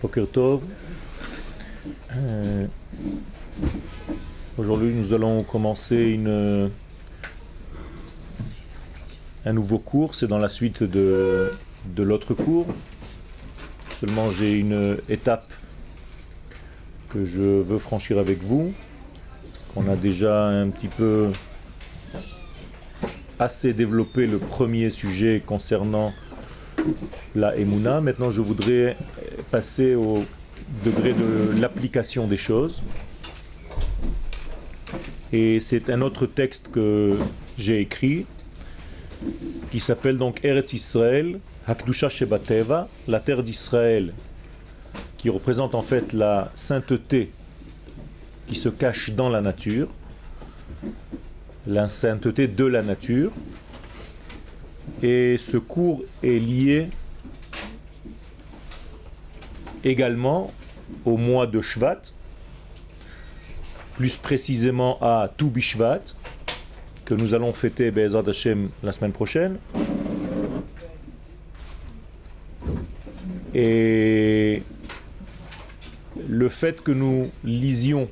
Boker Tov. Aujourd'hui, nous allons commencer un nouveau cours. C'est dans la suite de l'autre cours. Seulement, j'ai une étape que je veux franchir avec vous. On a déjà un petit peu assez développé le premier sujet concernant la Emouna. Maintenant, je voudrais passer au degré de l'application des choses. Et c'est un autre texte que j'ai écrit qui s'appelle donc Eretz Israël, Hakdusha Shebateva, la terre d'Israël, qui représente en fait la sainteté qui se cache dans la nature, la sainteté de la nature. Et ce cours est lié également au mois de Shvat, plus précisément à Tu Bishvat, que nous allons fêter Be'ezrat Hashem la semaine prochaine. Et le fait que nous lisions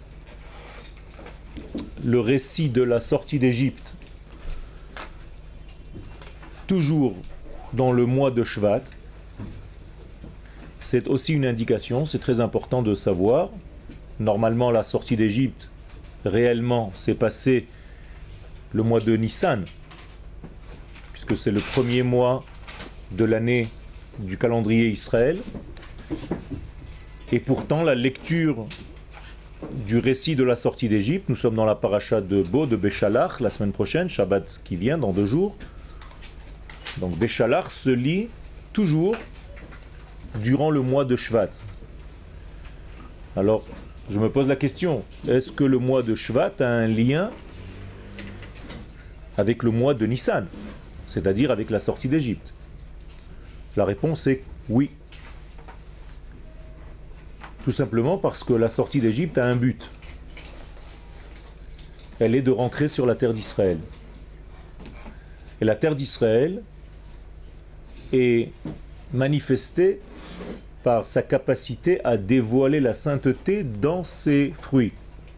le récit de la sortie d'Égypte toujours dans le mois de Shvat, c'est aussi une indication, c'est très important de savoir. Normalement, la sortie d'Égypte, réellement, s'est passée le mois de Nissan, puisque c'est le premier mois de l'année du calendrier Israël. Et pourtant, la lecture du récit de la sortie d'Égypte, nous sommes dans la paracha de Bo, de Béchalach, la semaine prochaine, Shabbat qui vient, dans 2 jours. Donc Béchalach se lit toujours durant le mois de Shvat. Alors, je me pose la question, est-ce que le mois de Shvat a un lien avec le mois de Nissan, c'est-à-dire avec la sortie d'Égypte? La réponse est oui. Tout simplement parce que la sortie d'Égypte a un but. Elle est de rentrer sur la terre d'Israël. Et la terre d'Israël est manifestée par sa capacité à dévoiler la sainteté dans ses fruits.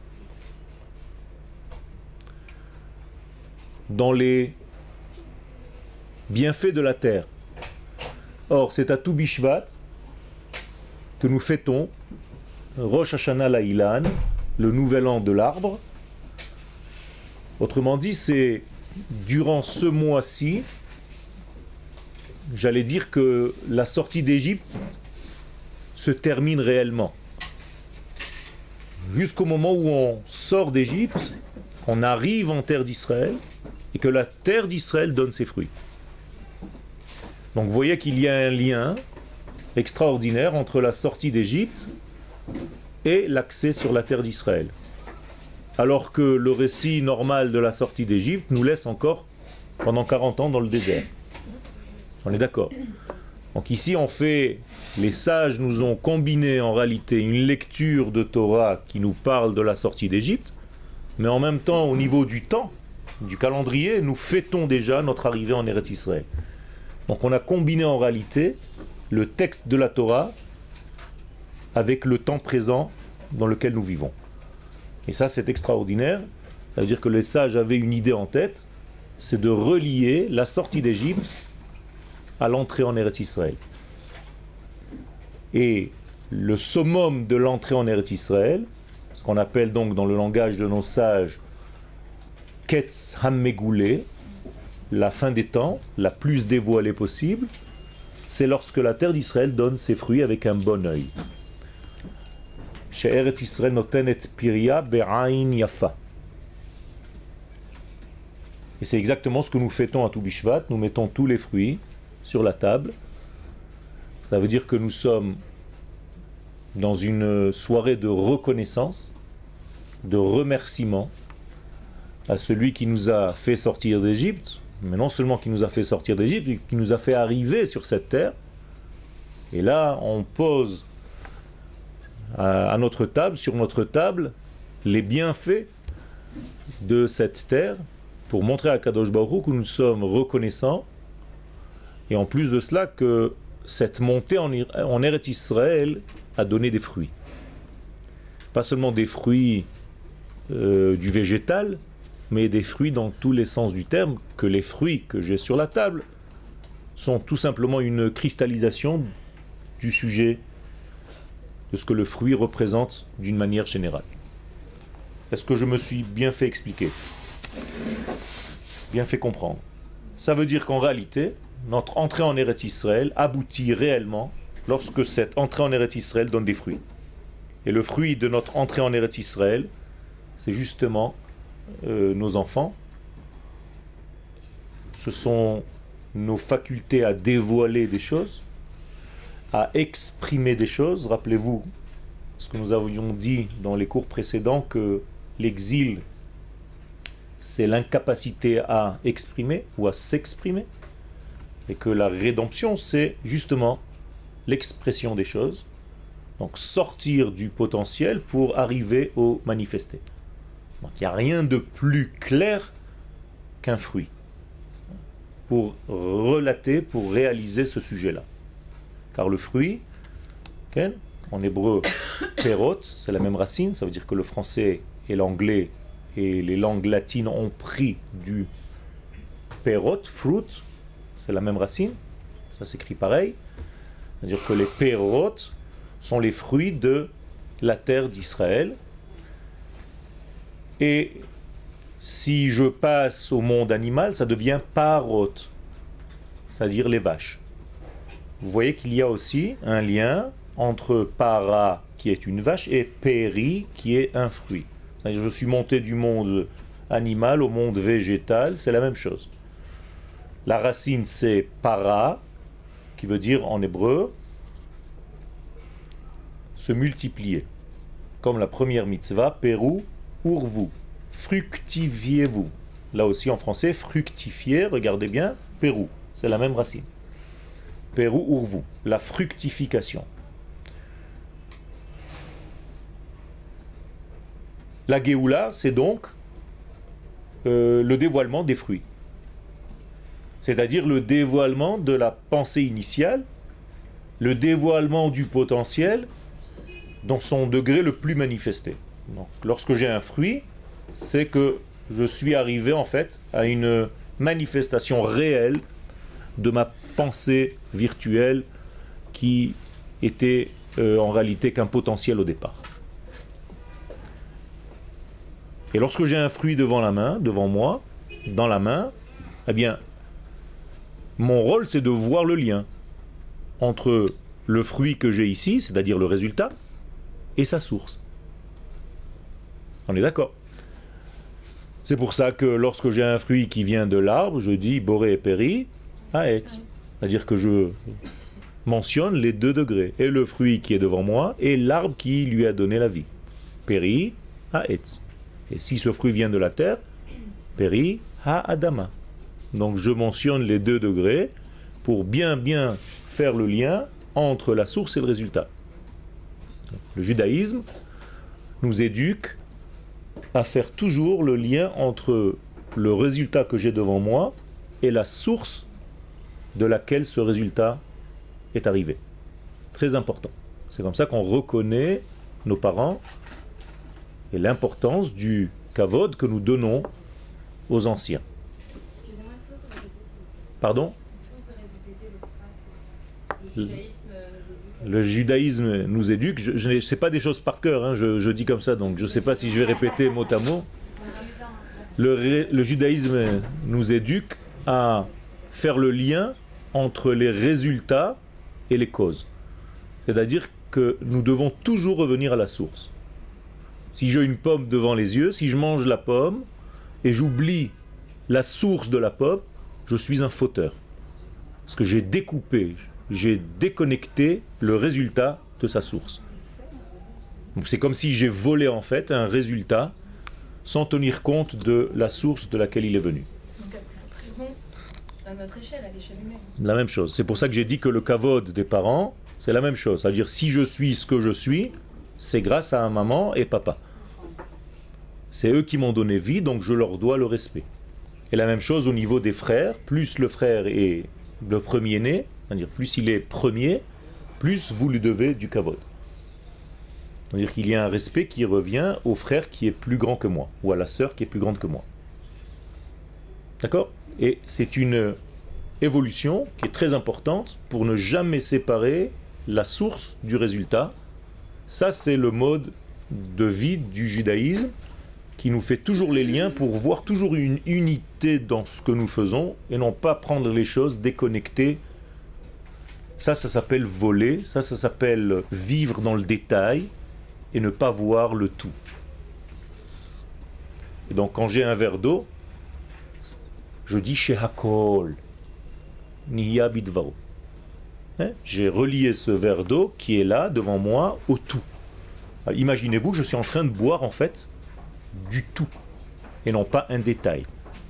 Dans les bienfaits de la terre. Or, c'est à Tu Bishvat que nous fêtons Rosh Hashanah La'ilan, le nouvel an de l'arbre. Autrement dit, c'est durant ce mois-ci, j'allais dire que la sortie d'Égypte se termine réellement. Jusqu'au moment où on sort d'Égypte, on arrive en terre d'Israël, et que la terre d'Israël donne ses fruits. Donc vous voyez qu'il y a un lien extraordinaire entre la sortie d'Égypte et l'accès sur la terre d'Israël. Alors que le récit normal de la sortie d'Égypte nous laisse encore pendant 40 ans dans le désert. On est d'accord? Donc ici les sages nous ont combiné en réalité une lecture de Torah qui nous parle de la sortie d'Égypte, mais en même temps au niveau du temps, du calendrier, nous fêtons déjà notre arrivée en Eretz Israël. Donc on a combiné en réalité le texte de la Torah avec le temps présent dans lequel nous vivons. Et ça, c'est extraordinaire. Ça veut dire que les sages avaient une idée en tête, c'est de relier la sortie d'Égypte à l'entrée en Eretz Israël. Et le summum de l'entrée en Eretz Israël, ce qu'on appelle donc dans le langage de nos sages Ketz Hammegoulé, la fin des temps, la plus dévoilée possible, c'est lorsque la terre d'Israël donne ses fruits avec un bon œil. She'eretz Israël notenet piria be'ain yafa. Et c'est exactement ce que nous fêtons à Tu Bishvat. Nous mettons tous les fruits sur la table. Ça veut dire que nous sommes dans une soirée de reconnaissance, de remerciement à celui qui nous a fait sortir d'Égypte, mais non seulement qui nous a fait sortir d'Égypte, mais qui nous a fait arriver sur cette terre. Et là, on pose à notre table, sur notre table, les bienfaits de cette terre pour montrer à Kadosh Baruch Hu que nous sommes reconnaissants, et en plus de cela que cette montée en Eretz Israël à donner des fruits. Pas seulement des fruits du végétal, mais des fruits dans tous les sens du terme, que les fruits que j'ai sur la table sont tout simplement une cristallisation du sujet, de ce que le fruit représente d'une manière générale. Est-ce que je me suis bien fait expliquer? Bien fait comprendre? Ça veut dire qu'en réalité, notre entrée en Eretz Israël aboutit réellement lorsque cette entrée en Eretz Israël donne des fruits. Et le fruit de notre entrée en Eretz Israël, c'est justement nos enfants. Ce sont nos facultés à dévoiler des choses, à exprimer des choses. Rappelez-vous ce que nous avions dit dans les cours précédents, que l'exil, c'est l'incapacité à exprimer ou à s'exprimer, et que la rédemption, c'est justement l'expression des choses. Donc sortir du potentiel pour arriver au manifesté. Donc il n'y a rien de plus clair qu'un fruit pour relater, pour réaliser ce sujet-là. Car le fruit, en hébreu, perot, c'est la même racine, ça veut dire que le français et l'anglais et les langues latines ont pris du perot, fruit, c'est la même racine, ça s'écrit pareil. C'est-à-dire que les perot sont les fruits de la terre d'Israël. Et si je passe au monde animal, ça devient parot, c'est-à-dire les vaches. Vous voyez qu'il y a aussi un lien entre para, qui est une vache, et péri, qui est un fruit. C'est-à-dire, je suis monté du monde animal au monde végétal, c'est la même chose. La racine, c'est para, qui veut dire en hébreu se multiplier. Comme la première mitzvah, Pérou, urvu, fructifiez-vous. Là aussi en français, fructifier, regardez bien, Pérou, c'est la même racine. Pérou, urvu, la fructification. La Géoula, c'est donc le dévoilement des fruits. C'est-à-dire le dévoilement de la pensée initiale, le dévoilement du potentiel dans son degré le plus manifesté. Donc, lorsque j'ai un fruit, c'est que je suis arrivé en fait à une manifestation réelle de ma pensée virtuelle qui était en réalité qu'un potentiel au départ. Et lorsque j'ai un fruit devant la main, devant moi, dans la main, eh bien, mon rôle c'est de voir le lien entre le fruit que j'ai ici, c'est-à-dire le résultat, et sa source. On est d'accord? C'est pour ça que lorsque j'ai un fruit qui vient de l'arbre, je dis boré et péri, aetz. C'est-à-dire que je mentionne les deux degrés, et le fruit qui est devant moi, et l'arbre qui lui a donné la vie. Péri, aetz. Et si ce fruit vient de la terre, péri, ha-adama. Donc je mentionne les deux degrés pour bien faire le lien entre la source et le résultat. Le judaïsme nous éduque à faire toujours le lien entre le résultat que j'ai devant moi et la source de laquelle ce résultat est arrivé. Très important. C'est comme ça qu'on reconnaît nos parents et l'importance du kavod que nous donnons aux anciens. Pardon? Le judaïsme nous éduque. Je ne sais pas des choses par cœur, hein, je dis comme ça, donc je ne sais pas si je vais répéter mot à mot. Le judaïsme nous éduque à faire le lien entre les résultats et les causes. C'est-à-dire que nous devons toujours revenir à la source. Si j'ai une pomme devant les yeux, si je mange la pomme et j'oublie la source de la pomme, je suis un fauteur. Parce que j'ai découpé, j'ai déconnecté le résultat de sa source. Donc c'est comme si j'ai volé en fait un résultat sans tenir compte de la source de laquelle il est venu. Donc à plus forte raison, à notre échelle, à l'échelle humaine. La même chose. C'est pour ça que j'ai dit que le kavod des parents, c'est la même chose. C'est-à-dire si je suis ce que je suis, c'est grâce à maman et papa. C'est eux qui m'ont donné vie, donc je leur dois le respect. Et la même chose au niveau des frères, plus le frère est le premier-né, c'est-à-dire plus il est premier, plus vous lui devez du kavod. C'est-à-dire qu'il y a un respect qui revient au frère qui est plus grand que moi, ou à la sœur qui est plus grande que moi. D'accord? Et c'est une évolution qui est très importante pour ne jamais séparer la source du résultat. Ça, c'est le mode de vie du judaïsme qui nous fait toujours les liens pour voir toujours une unité dans ce que nous faisons et non pas prendre les choses déconnectées. Ça s'appelle voler, ça s'appelle vivre dans le détail et ne pas voir le tout. Et donc quand j'ai un verre d'eau, je dis Shehakol, Niya Bidvaro. J'ai relié ce verre d'eau qui est là devant moi au tout. Imaginez-vous que je suis en train de boire en fait du tout et non pas un détail.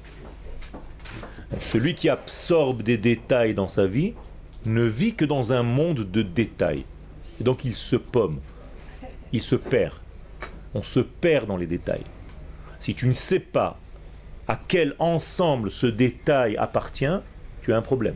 Celui qui absorbe des détails dans sa vie ne vit que dans un monde de détails. Et donc il se pomme, il se perd. On se perd dans les détails. Si tu ne sais pas à quel ensemble ce détail appartient, tu as un problème.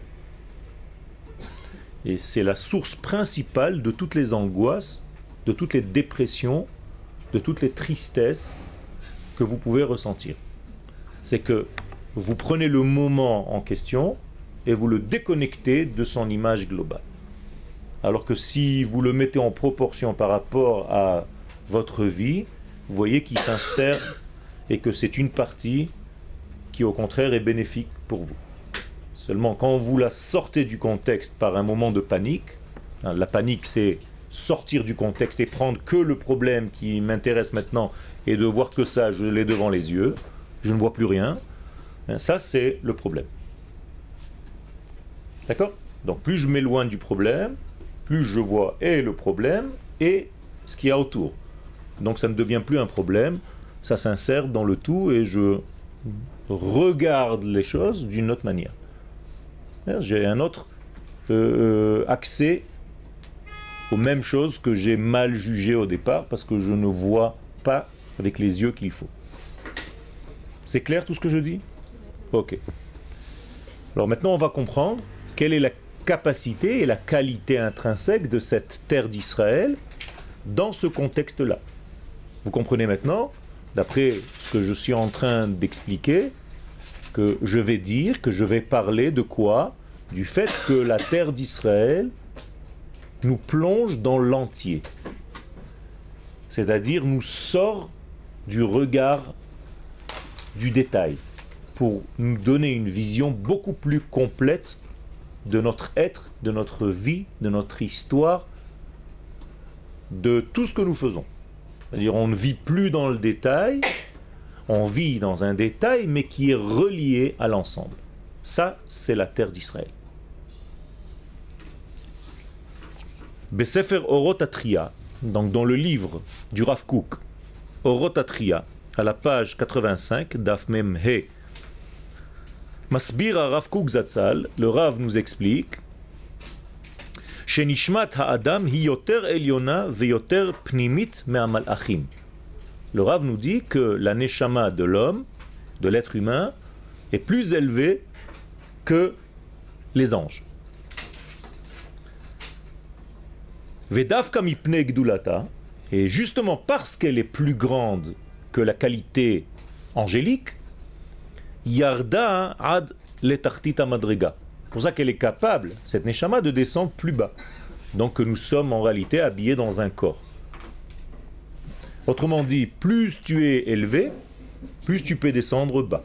Et c'est la source principale de toutes les angoisses, de toutes les dépressions, de toutes les tristesses que vous pouvez ressentir. C'est que vous prenez le moment en question et vous le déconnectez de son image globale. Alors que si vous le mettez en proportion par rapport à votre vie, vous voyez qu'il s'insère et que c'est une partie qui au contraire est bénéfique pour vous. Seulement quand vous la sortez du contexte par un moment de panique, la panique c'est sortir du contexte et prendre que le problème qui m'intéresse maintenant et de voir que ça, je l'ai devant les yeux, je ne vois plus rien, ça c'est le problème. D'accord? Donc plus je m'éloigne du problème, plus je vois et le problème et ce qu'il y a autour. Donc ça ne devient plus un problème, ça s'insère dans le tout et je regarde les choses d'une autre manière. J'ai un autre accès aux mêmes choses que j'ai mal jugées au départ parce que je ne vois pas avec les yeux qu'il faut. C'est clair tout ce que je dis? Ok. Alors maintenant on va comprendre quelle est la capacité et la qualité intrinsèque de cette terre d'Israël dans ce contexte-là. Vous comprenez maintenant, d'après ce que je suis en train d'expliquer, que je vais dire, que je vais parler de quoi? Du fait que la terre d'Israël nous plonge dans l'entier. C'est-à-dire nous sort du regard du détail pour nous donner une vision beaucoup plus complète de notre être, de notre vie, de notre histoire, de tout ce que nous faisons. C'est-à-dire on ne vit plus dans le détail, on vit dans un détail mais qui est relié à l'ensemble. Ça, c'est la terre d'Israël. Besefer Orot Atria, donc dans le livre du Rav Kook, Orot Atria, à la page 85, Daf Mem He, Masbir Rav Kook Zatzal, le Rav nous explique Shenishmat ha'adam hi yoter elyona veyoter pnimit me'amalachim. Le Rav nous dit que la neshama de l'homme, de l'être humain, est plus élevée que les anges. Vedavka mipne gdulata, et justement parce qu'elle est plus grande que la qualité angélique, yarda ad letartita madriga. C'est pour ça qu'elle est capable, cette neshama, de descendre plus bas. Donc nous sommes en réalité habillés dans un corps. Autrement dit, plus tu es élevé, plus tu peux descendre bas.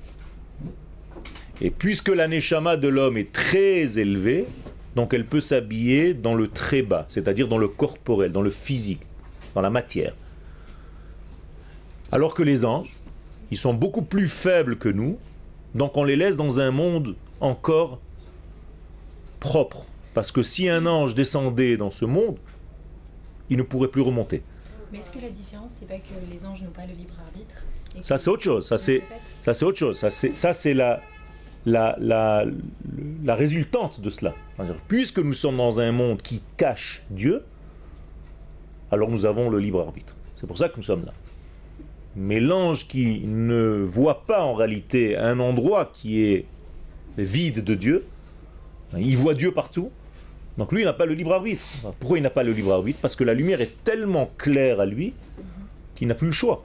Et puisque la neshama de l'homme est très élevée, donc elle peut s'habiller dans le très bas, c'est-à-dire dans le corporel, dans le physique, dans la matière. Alors que les anges, ils sont beaucoup plus faibles que nous, donc on les laisse dans un monde encore propre. Parce que si un ange descendait dans ce monde, il ne pourrait plus remonter. Mais est-ce que la différence, c'est pas que les anges n'ont pas le libre arbitre? Ça c'est autre chose, ça c'est autre chose, ça c'est la résultante de cela. Puisque nous sommes dans un monde qui cache Dieu, alors nous avons le libre arbitre. C'est pour ça que nous sommes là. Mais l'ange qui ne voit pas en réalité un endroit qui est vide de Dieu, il voit Dieu partout, Donc lui, il n'a pas le libre arbitre. Pourquoi il n'a pas le libre arbitre? Parce que la lumière est tellement claire à lui qu'il n'a plus le choix.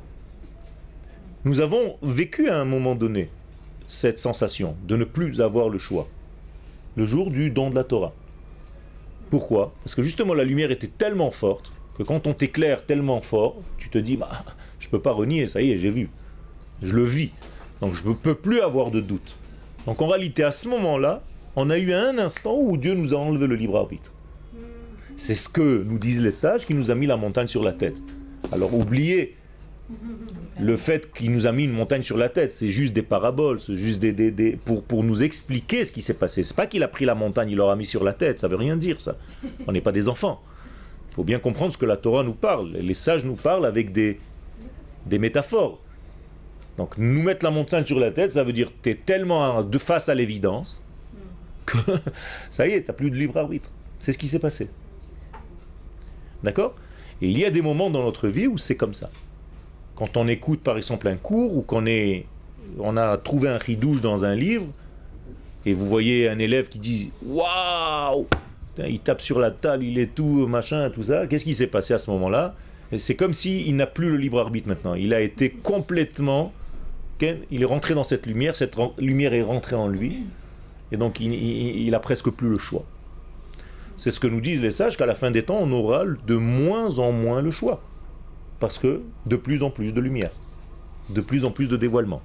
Nous avons vécu à un moment donné cette sensation de ne plus avoir le choix. Le jour du don de la Torah. Pourquoi? Parce que justement la lumière était tellement forte que quand on t'éclaire tellement fort, tu te dis, bah, je ne peux pas renier, ça y est, j'ai vu. Je le vis. Donc je ne peux plus avoir de doute. Donc en réalité, à ce moment-là, on a eu un instant où Dieu nous a enlevé le libre arbitre. C'est ce que nous disent les sages qui nous a mis la montagne sur la tête. Alors oubliez le fait qu'il nous a mis une montagne sur la tête, c'est juste des paraboles, c'est juste pour nous expliquer ce qui s'est passé. C'est pas qu'il a pris la montagne, il l'aura mis sur la tête, ça veut rien dire ça. On n'est pas des enfants. Il faut bien comprendre ce que la Torah nous parle. Les sages nous parlent avec des métaphores. Donc nous mettre la montagne sur la tête, ça veut dire que tu es tellement de face à l'évidence que ça y est, tu n'as plus de libre arbitre. C'est ce qui s'est passé. D'accord? Et il y a des moments dans notre vie où c'est comme ça. Quand on écoute par exemple un cours ou on a trouvé un chidouche dans un livre et vous voyez un élève qui dit « Waouh !» Il tape sur la table, il est tout machin, tout ça. Qu'est-ce qui s'est passé à ce moment-là? C'est comme s'il n'a plus le libre arbitre maintenant. Il a été complètement... Il est rentré dans cette lumière est rentrée en lui et donc il a presque plus le choix. C'est ce que nous disent les sages, qu'à la fin des temps, on aura de moins en moins le choix. Parce que de plus en plus de lumière, de plus en plus de dévoilement,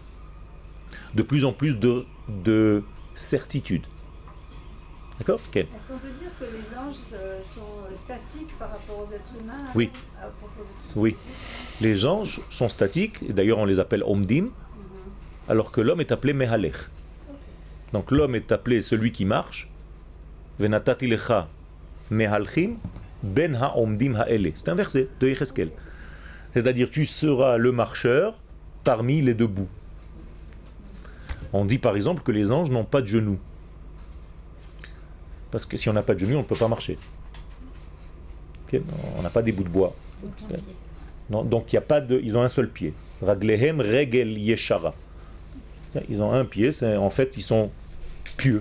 de plus en plus de certitude. D'accord? Okay. Est-ce qu'on peut dire que les anges sont statiques par rapport aux êtres humains? Oui. Oui. Les anges sont statiques, et d'ailleurs on les appelle Omdim, alors que l'homme est appelé Mehalech. Donc l'homme est appelé celui qui marche. Venatati lecha mehalchim ben ha-omdim ha-ele. C'est un verset de Yecheskel. C'est-à-dire tu seras le marcheur parmi les debout. On dit par exemple que les anges n'ont pas de genoux. Parce que si on n'a pas de genoux, on ne peut pas marcher. Okay? On n'a pas des bouts de bois. Okay? Non, donc il y a pas de, ils ont un seul pied. Raglehem regel yeshara. Ils ont un pied, en fait ils sont pieux.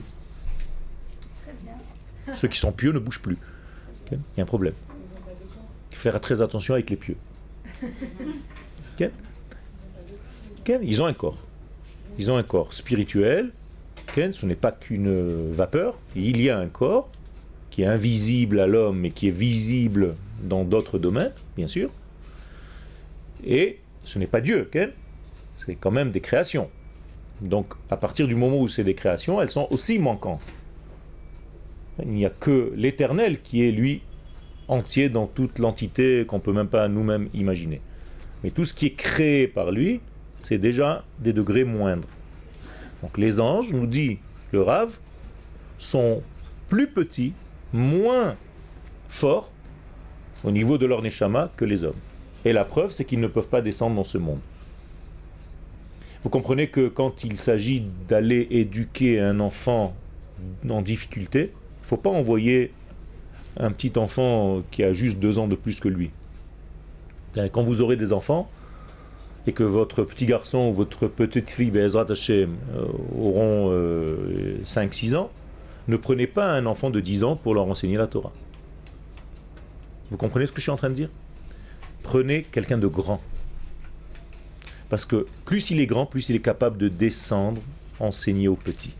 Ceux qui sont pieux ne bougent plus. Okay? Il y a un problème. Faire très attention avec les pieux. Okay? Okay? Ils ont un corps. Ils ont un corps spirituel. Okay? Ce n'est pas qu'une vapeur. Il y a un corps qui est invisible à l'homme mais qui est visible dans d'autres domaines, bien sûr. Et ce n'est pas Dieu. Okay? C'est quand même des créations. Donc à partir du moment où c'est des créations, elles sont aussi manquantes. Il n'y a que l'Éternel qui est, lui, entier dans toute l'entité qu'on ne peut même pas nous-mêmes imaginer. Mais tout ce qui est créé par lui, c'est déjà des degrés moindres. Donc les anges, nous dit le Rav, sont plus petits, moins forts au niveau de leur neshama que les hommes. Et la preuve, c'est qu'ils ne peuvent pas descendre dans ce monde. Vous comprenez que quand il s'agit d'aller éduquer un enfant en difficulté, il ne faut pas envoyer un petit enfant qui a juste 2 ans de plus que lui. Quand vous aurez des enfants, et que votre petit garçon ou votre petite fille, Be'ezrat Hashem, auront 5-6 ans, ne prenez pas un enfant de 10 ans pour leur enseigner la Torah. Vous comprenez ce que je suis en train de dire? Prenez quelqu'un de grand. Parce que plus il est grand, plus il est capable de descendre, enseigner aux petits.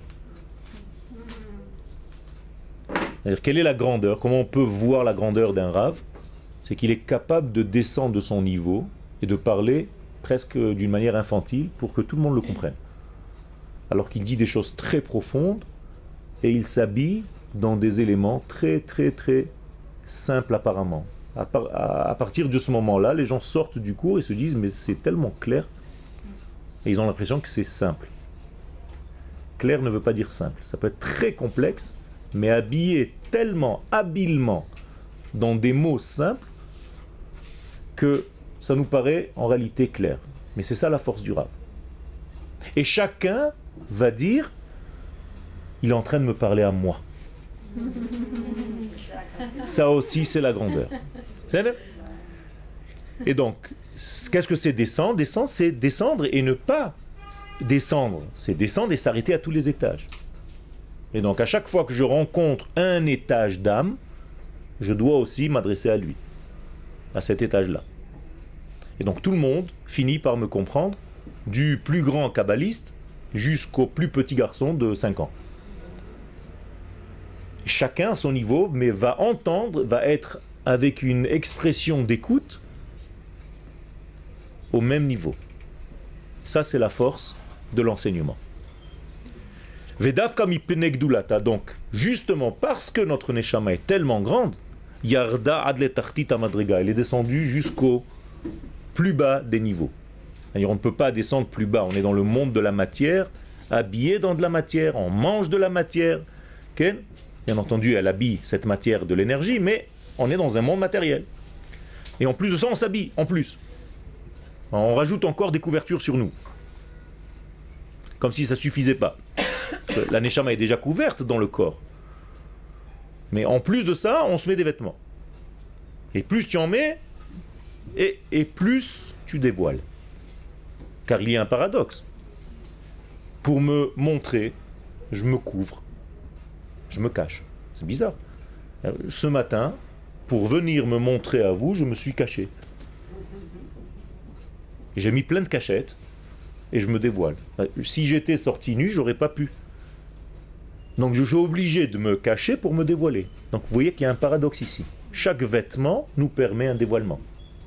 C'est-à-dire, quelle est la grandeur? Comment on peut voir la grandeur d'un Rav? C'est qu'il est capable de descendre de son niveau et de parler presque d'une manière infantile pour que tout le monde le comprenne. Alors qu'il dit des choses très profondes et il s'habille dans des éléments très très très simples apparemment. À partir de ce moment-là, les gens sortent du cours et se disent mais c'est tellement clair et ils ont l'impression que c'est simple. Clair ne veut pas dire simple. Ça peut être très complexe, mais habillé tellement habilement dans des mots simples que ça nous paraît en réalité clair. Mais c'est ça la force du Rav. Et chacun va dire, il est en train de me parler à moi. Ça aussi c'est la grandeur. Et donc, qu'est-ce que c'est descendre? Descendre, c'est descendre et ne pas descendre. C'est descendre et s'arrêter à tous les étages. Et donc à chaque fois que je rencontre un étage d'âme, je dois aussi m'adresser à lui, à cet étage-là. Et donc tout le monde finit par me comprendre, du plus grand kabbaliste jusqu'au plus petit garçon de 5 ans. Chacun à son niveau, mais va entendre, va être avec une expression d'écoute au même niveau. Ça, c'est la force de l'enseignement. Vedavka mipnei gdulata, donc, justement parce que notre neshama est tellement grande, yarda adle tartita madriga, elle est descendue jusqu'au plus bas des niveaux. C'est-à-dire, on ne peut pas descendre plus bas, on est dans le monde de la matière, habillé dans de la matière, on mange de la matière. Okay? Bien entendu, elle habille cette matière de l'énergie, mais on est dans un monde matériel. Et en plus de ça, on s'habille, en plus. On rajoute encore des couvertures sur nous. Comme si ça ne suffisait pas. La neshama est déjà couverte dans le corps. Mais en plus de ça, on se met des vêtements. Et plus tu en mets, et plus tu dévoiles. Car il y a un paradoxe. Pour me montrer, je me couvre. Je me cache. C'est bizarre. Ce matin, pour venir me montrer à vous, je me suis caché. J'ai mis plein de cachettes et je me dévoile. Si j'étais sorti nu, j'aurais pas pu. Donc je suis obligé de me cacher pour me dévoiler. Donc vous voyez qu'il y a un paradoxe ici. Chaque vêtement nous permet un dévoilement.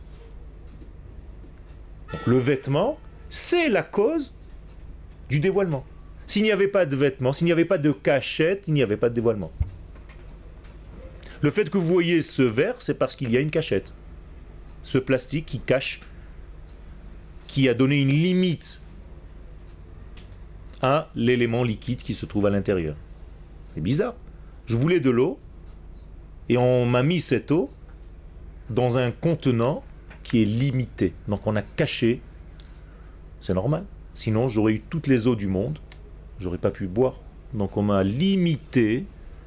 Donc, le vêtement, c'est la cause du dévoilement. S'il n'y avait pas de vêtements, s'il n'y avait pas de cachette, il n'y avait pas de dévoilement. Le fait que vous voyez ce verre, c'est parce qu'il y a une cachette. Ce plastique qui cache, qui a donné une limite à l'élément liquide qui se trouve à l'intérieur. C'est bizarre. Je voulais de l'eau et on m'a mis cette eau dans un contenant qui est limité. Donc on a caché. C'est normal. Sinon j'aurais eu toutes les eaux du monde. J'aurais pas pu boire. Donc on m'a limité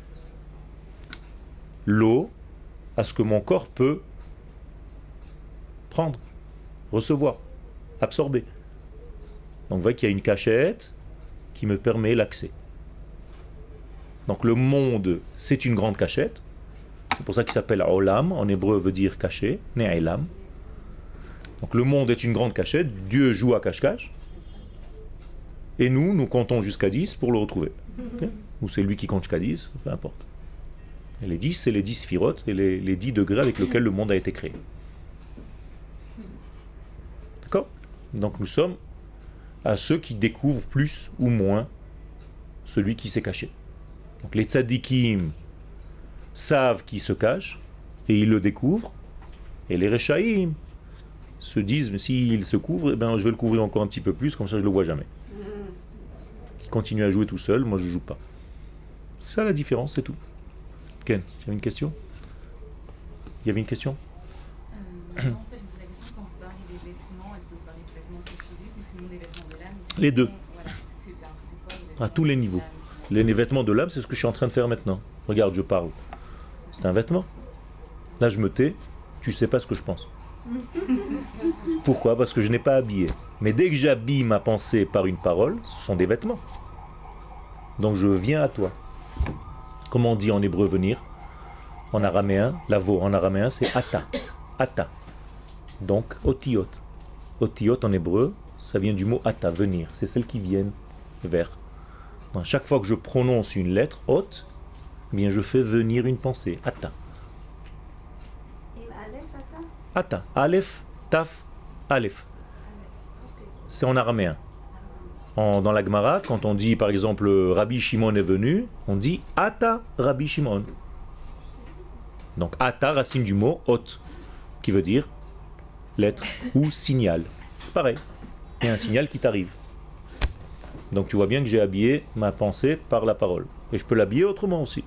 l'eau à ce que mon corps peut prendre, recevoir, absorber. Donc vous voyez qu'il y a une cachette qui me permet l'accès. Donc le monde, c'est une grande cachette. C'est pour ça qu'il s'appelle Olam. En hébreu veut dire caché, Ne'elam. Donc le monde est une grande cachette. Dieu joue à cache-cache. Et nous comptons jusqu'à 10 pour le retrouver. Okay? Ou c'est lui qui compte jusqu'à 10, peu importe. Et les 10, c'est les 10 sphirotes et les 10 degrés avec lesquels le monde a été créé. D'accord? Donc nous sommes à ceux qui découvrent plus ou moins celui qui s'est caché. Donc les tzadikim savent qui se cache et ils le découvrent. Et les rechaïm se disent, mais s'il se couvre, eh ben, je vais le couvrir encore un petit peu plus, comme ça je le vois jamais. Qui continue à jouer tout seul, moi je joue pas. C'est ça la différence, c'est tout. Ken, tu avais une question? Il y avait une question? En fait, je me pose la question, quand vous parlez des vêtements, est-ce que vous parlez de vêtements que physiques ou sinon des vêtements de l'âme? Les deux. Voilà. C'est quoi les vêtements À tous les niveaux. Les vêtements de l'âme, c'est ce que je suis en train de faire maintenant. Regarde, je parle. C'est un vêtement. Là, je me tais, tu sais pas ce que je pense. Pourquoi? Parce que je n'ai pas habillé. Mais dès que j'habille ma pensée par une parole, ce sont des vêtements. Donc je viens à toi. Comment on dit en hébreu venir? En araméen, lavo en araméen, c'est ata. Ata. Donc otiot. Otiot en hébreu, ça vient du mot ata, venir. C'est celles qui viennent vers. Donc, chaque fois que je prononce une lettre, ot, eh bien je fais venir une pensée. Ata. Ata. Aleph, taf, aleph. C'est en araméen. Dans la Gemara, quand on dit par exemple Rabbi Shimon est venu, on dit Ata Rabbi Shimon. Donc Ata, racine du mot ot, qui veut dire lettre ou signal. Pareil, il y a un signal qui t'arrive. Donc tu vois bien que j'ai habillé ma pensée par la parole. Et je peux l'habiller autrement aussi.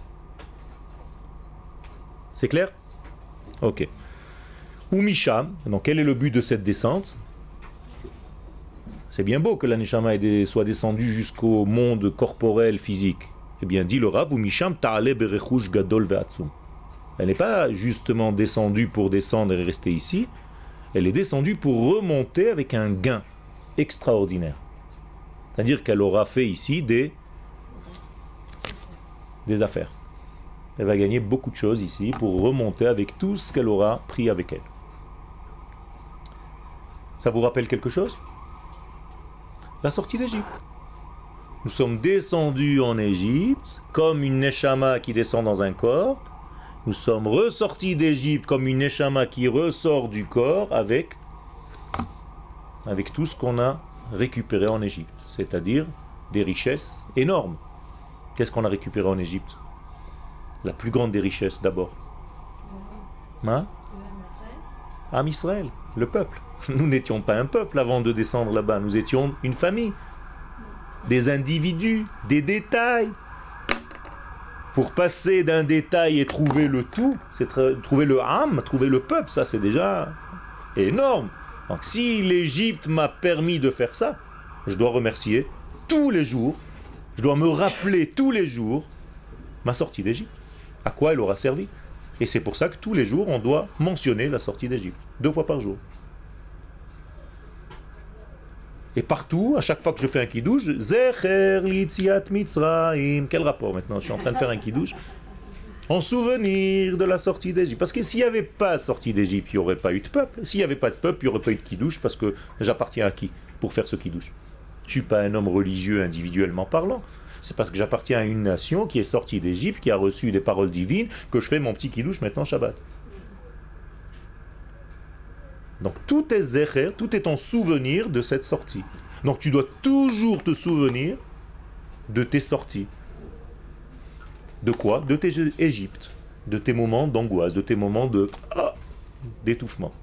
C'est clair? Ok. Ou Misham, donc quel est le but de cette descente? C'est bien beau que la Neshama soit descendue jusqu'au monde corporel physique. Eh bien, dit le Rav, ou Misham ta'ale berechush gadol ve'atzum. Elle n'est pas justement descendue pour descendre et rester ici. Elle est descendue pour remonter avec un gain extraordinaire. C'est-à-dire qu'elle aura fait ici des des affaires. Elle va gagner beaucoup de choses ici pour remonter avec tout ce qu'elle aura pris avec elle. Ça vous rappelle quelque chose? La sortie d'Égypte. Nous sommes descendus en Égypte comme une neshama qui descend dans un corps. Nous sommes ressortis d'Égypte comme une neshama qui ressort du corps avec tout ce qu'on a récupéré en Égypte, c'est-à-dire des richesses énormes. Qu'est-ce qu'on a récupéré en Égypte? La plus grande des richesses d'abord. Hein? Am Israël, le peuple. Nous n'étions pas un peuple avant de descendre là-bas, nous étions une famille, des individus, des détails. Pour passer d'un détail et trouver le tout, c'est trouver le Am, trouver le peuple, ça c'est déjà énorme. Donc si l'Égypte m'a permis de faire ça, je dois remercier tous les jours, je dois me rappeler tous les jours ma sortie d'Égypte. À quoi elle aura servi? Et c'est pour ça que tous les jours on doit mentionner la sortie d'Égypte, 2 fois par jour. Et partout, à chaque fois que je fais un kiddush, Zecher l'Itziat Mitzrayim. Quel rapport maintenant? Je suis en train de faire un kiddush en souvenir de la sortie d'Égypte. Parce que s'il n'y avait pas sortie d'Égypte, il n'y aurait pas eu de peuple. S'il n'y avait pas de peuple, il n'y aurait pas eu de kiddush, parce que j'appartiens à qui pour faire ce kiddush? Je ne suis pas un homme religieux individuellement parlant. C'est parce que j'appartiens à une nation qui est sortie d'Égypte, qui a reçu des paroles divines, que je fais mon petit kiddush maintenant Shabbat. Donc tout est zecher, tout est en souvenir de cette sortie. Donc tu dois toujours te souvenir de tes sorties. De quoi? De tes Égyptes, de tes moments d'angoisse, de tes moments d'étouffement.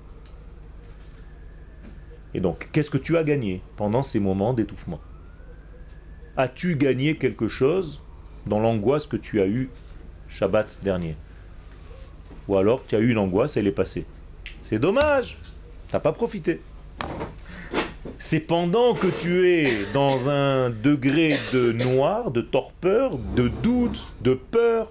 Et donc, qu'est-ce que tu as gagné pendant ces moments d'étouffement? As-tu gagné quelque chose dans l'angoisse que tu as eue Shabbat dernier? Ou alors tu as eu une angoisse, elle est passée. C'est dommage! T'as pas profité. C'est pendant que tu es dans un degré de noir, de torpeur, de doute, de peur,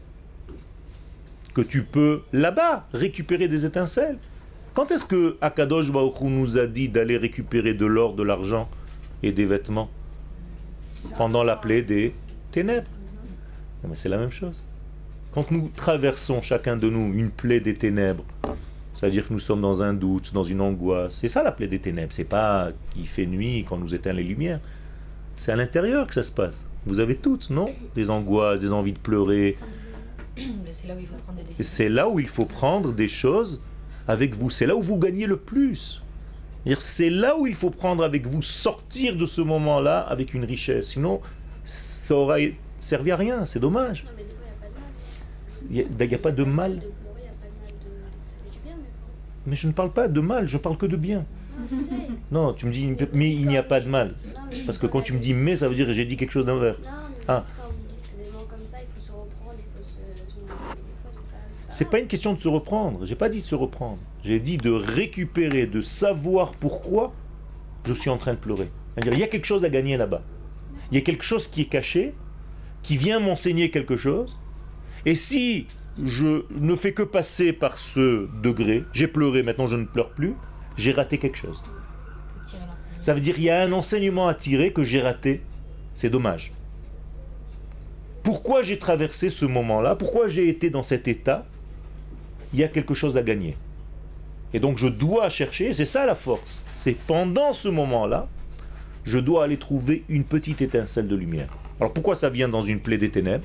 que tu peux là-bas récupérer des étincelles. Quand est-ce que Akadosh Baruch Hu nous a dit d'aller récupérer de l'or, de l'argent et des vêtements? Pendant la plaie des ténèbres. Non, mais c'est la même chose. Quand nous traversons chacun de nous une plaie des ténèbres, c'est-à-dire que nous sommes dans un doute, dans une angoisse. C'est ça la plaie des ténèbres. C'est pas qu'il fait nuit quand nous éteint les lumières. C'est à l'intérieur que ça se passe. Vous avez toutes, non? Des angoisses, des envies de pleurer. C'est là où il faut prendre des décisions. C'est là où il faut prendre des choses avec vous. C'est là où vous gagnez le plus. C'est là où il faut prendre avec vous, sortir de ce moment-là avec une richesse. Sinon, ça aura servi à rien. C'est dommage. Non, mais des fois, il n'y a pas de mal. Il n'y a pas de mal. De pleurer, il n'y a pas de mal. Ça fait du bien, des fois. Mais je ne parle pas de mal, je parle que de bien. Non, j'essaie. Non, tu me dis, mais il n'y a pas de mal. Parce que quand tu me dis mais, ça veut dire que j'ai dit quelque chose d'inverse. Non, mais Ah. quand vous dites des mots comme ça, il faut se reprendre, il faut se... Mais des fois, C'est pas une question de se reprendre. J'ai pas dit se reprendre. J'ai dit de récupérer, de savoir pourquoi je suis en train de pleurer. C'est-à-dire, il y a quelque chose à gagner là-bas. Il y a quelque chose qui est caché, qui vient m'enseigner quelque chose. Et si je ne fais que passer par ce degré, j'ai pleuré, maintenant je ne pleure plus, j'ai raté quelque chose. Faut tirer l'enseignement. Ça veut dire qu'il y a un enseignement à tirer que j'ai raté. C'est dommage. Pourquoi j'ai traversé ce moment-là? Pourquoi j'ai été dans cet état? Il y a quelque chose à gagner. Et donc je dois chercher, c'est ça la force. C'est pendant ce moment-là, je dois aller trouver une petite étincelle de lumière. Alors pourquoi ça vient dans une plaie des ténèbres?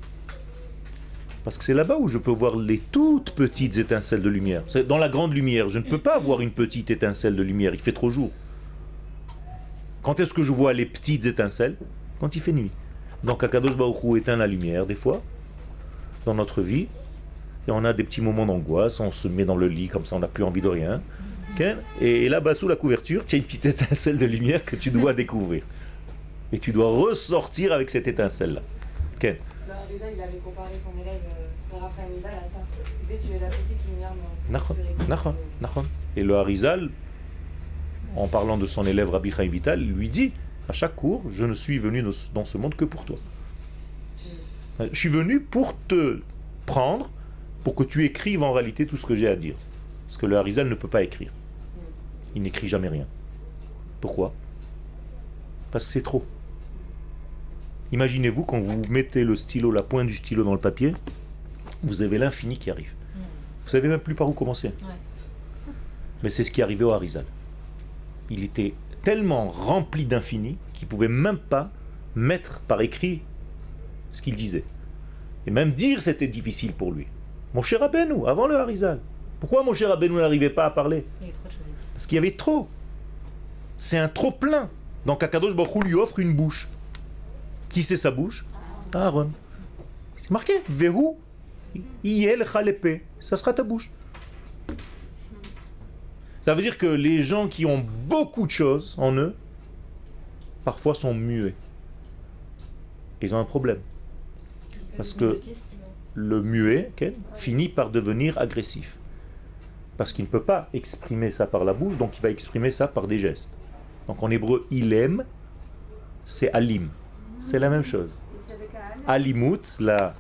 Parce que c'est là-bas où je peux voir les toutes petites étincelles de lumière. C'est dans la grande lumière, je ne peux pas voir une petite étincelle de lumière, il fait trop jour. Quand est-ce que je vois les petites étincelles? Quand il fait nuit. Donc Akadosh Baruch Hu éteint la lumière des fois, dans notre vie, et on a des petits moments d'angoisse, on se met dans le lit comme ça, on n'a plus envie de rien. Okay? Et là-bas sous la couverture, il y a une petite étincelle de lumière que tu dois découvrir. Et tu dois ressortir avec cette étincelle-là. Okay? Rida, il avait comparé son élève Raphaël Vidal à ça. Dès que tu es la petite lumière Nachon. Et le Harizal, en parlant de son élève Rabbi Chaim Vital, lui dit à chaque cours, je ne suis venu dans ce monde que pour toi. Je suis venu pour te prendre, pour que tu écrives en réalité tout ce que j'ai à dire. Parce que le Harizal ne peut pas écrire. Il n'écrit jamais rien. Pourquoi? Parce que c'est trop. Imaginez-vous quand vous mettez le stylo, la pointe du stylo dans le papier, vous avez l'infini qui arrive. Vous savez même plus par où commencer. Ouais. Mais c'est ce qui est arrivé au Harizal. Il était tellement rempli d'infini qu'il ne pouvait même pas mettre par écrit ce qu'il disait. Et même dire, c'était difficile pour lui. Moshe Rabbeinu, avant le Harizal. Pourquoi Moshe Rabbeinu n'arrivait pas à parler? Il y a trop de choses à dire. Parce qu'il y avait trop. C'est un trop plein. Donc Akadosh Baruch Hu lui offre une bouche. Qui c'est sa bouche? Aaron. C'est marqué. Vehu Yel Chalepe. Ça sera ta bouche. Ça veut dire que les gens qui ont beaucoup de choses en eux, parfois sont muets. Ils ont un problème. Parce que le muet finit par devenir agressif. Parce qu'il ne peut pas exprimer ça par la bouche, donc il va exprimer ça par des gestes. Donc en hébreu, ilem, c'est alim. C'est la même chose. Alimut, la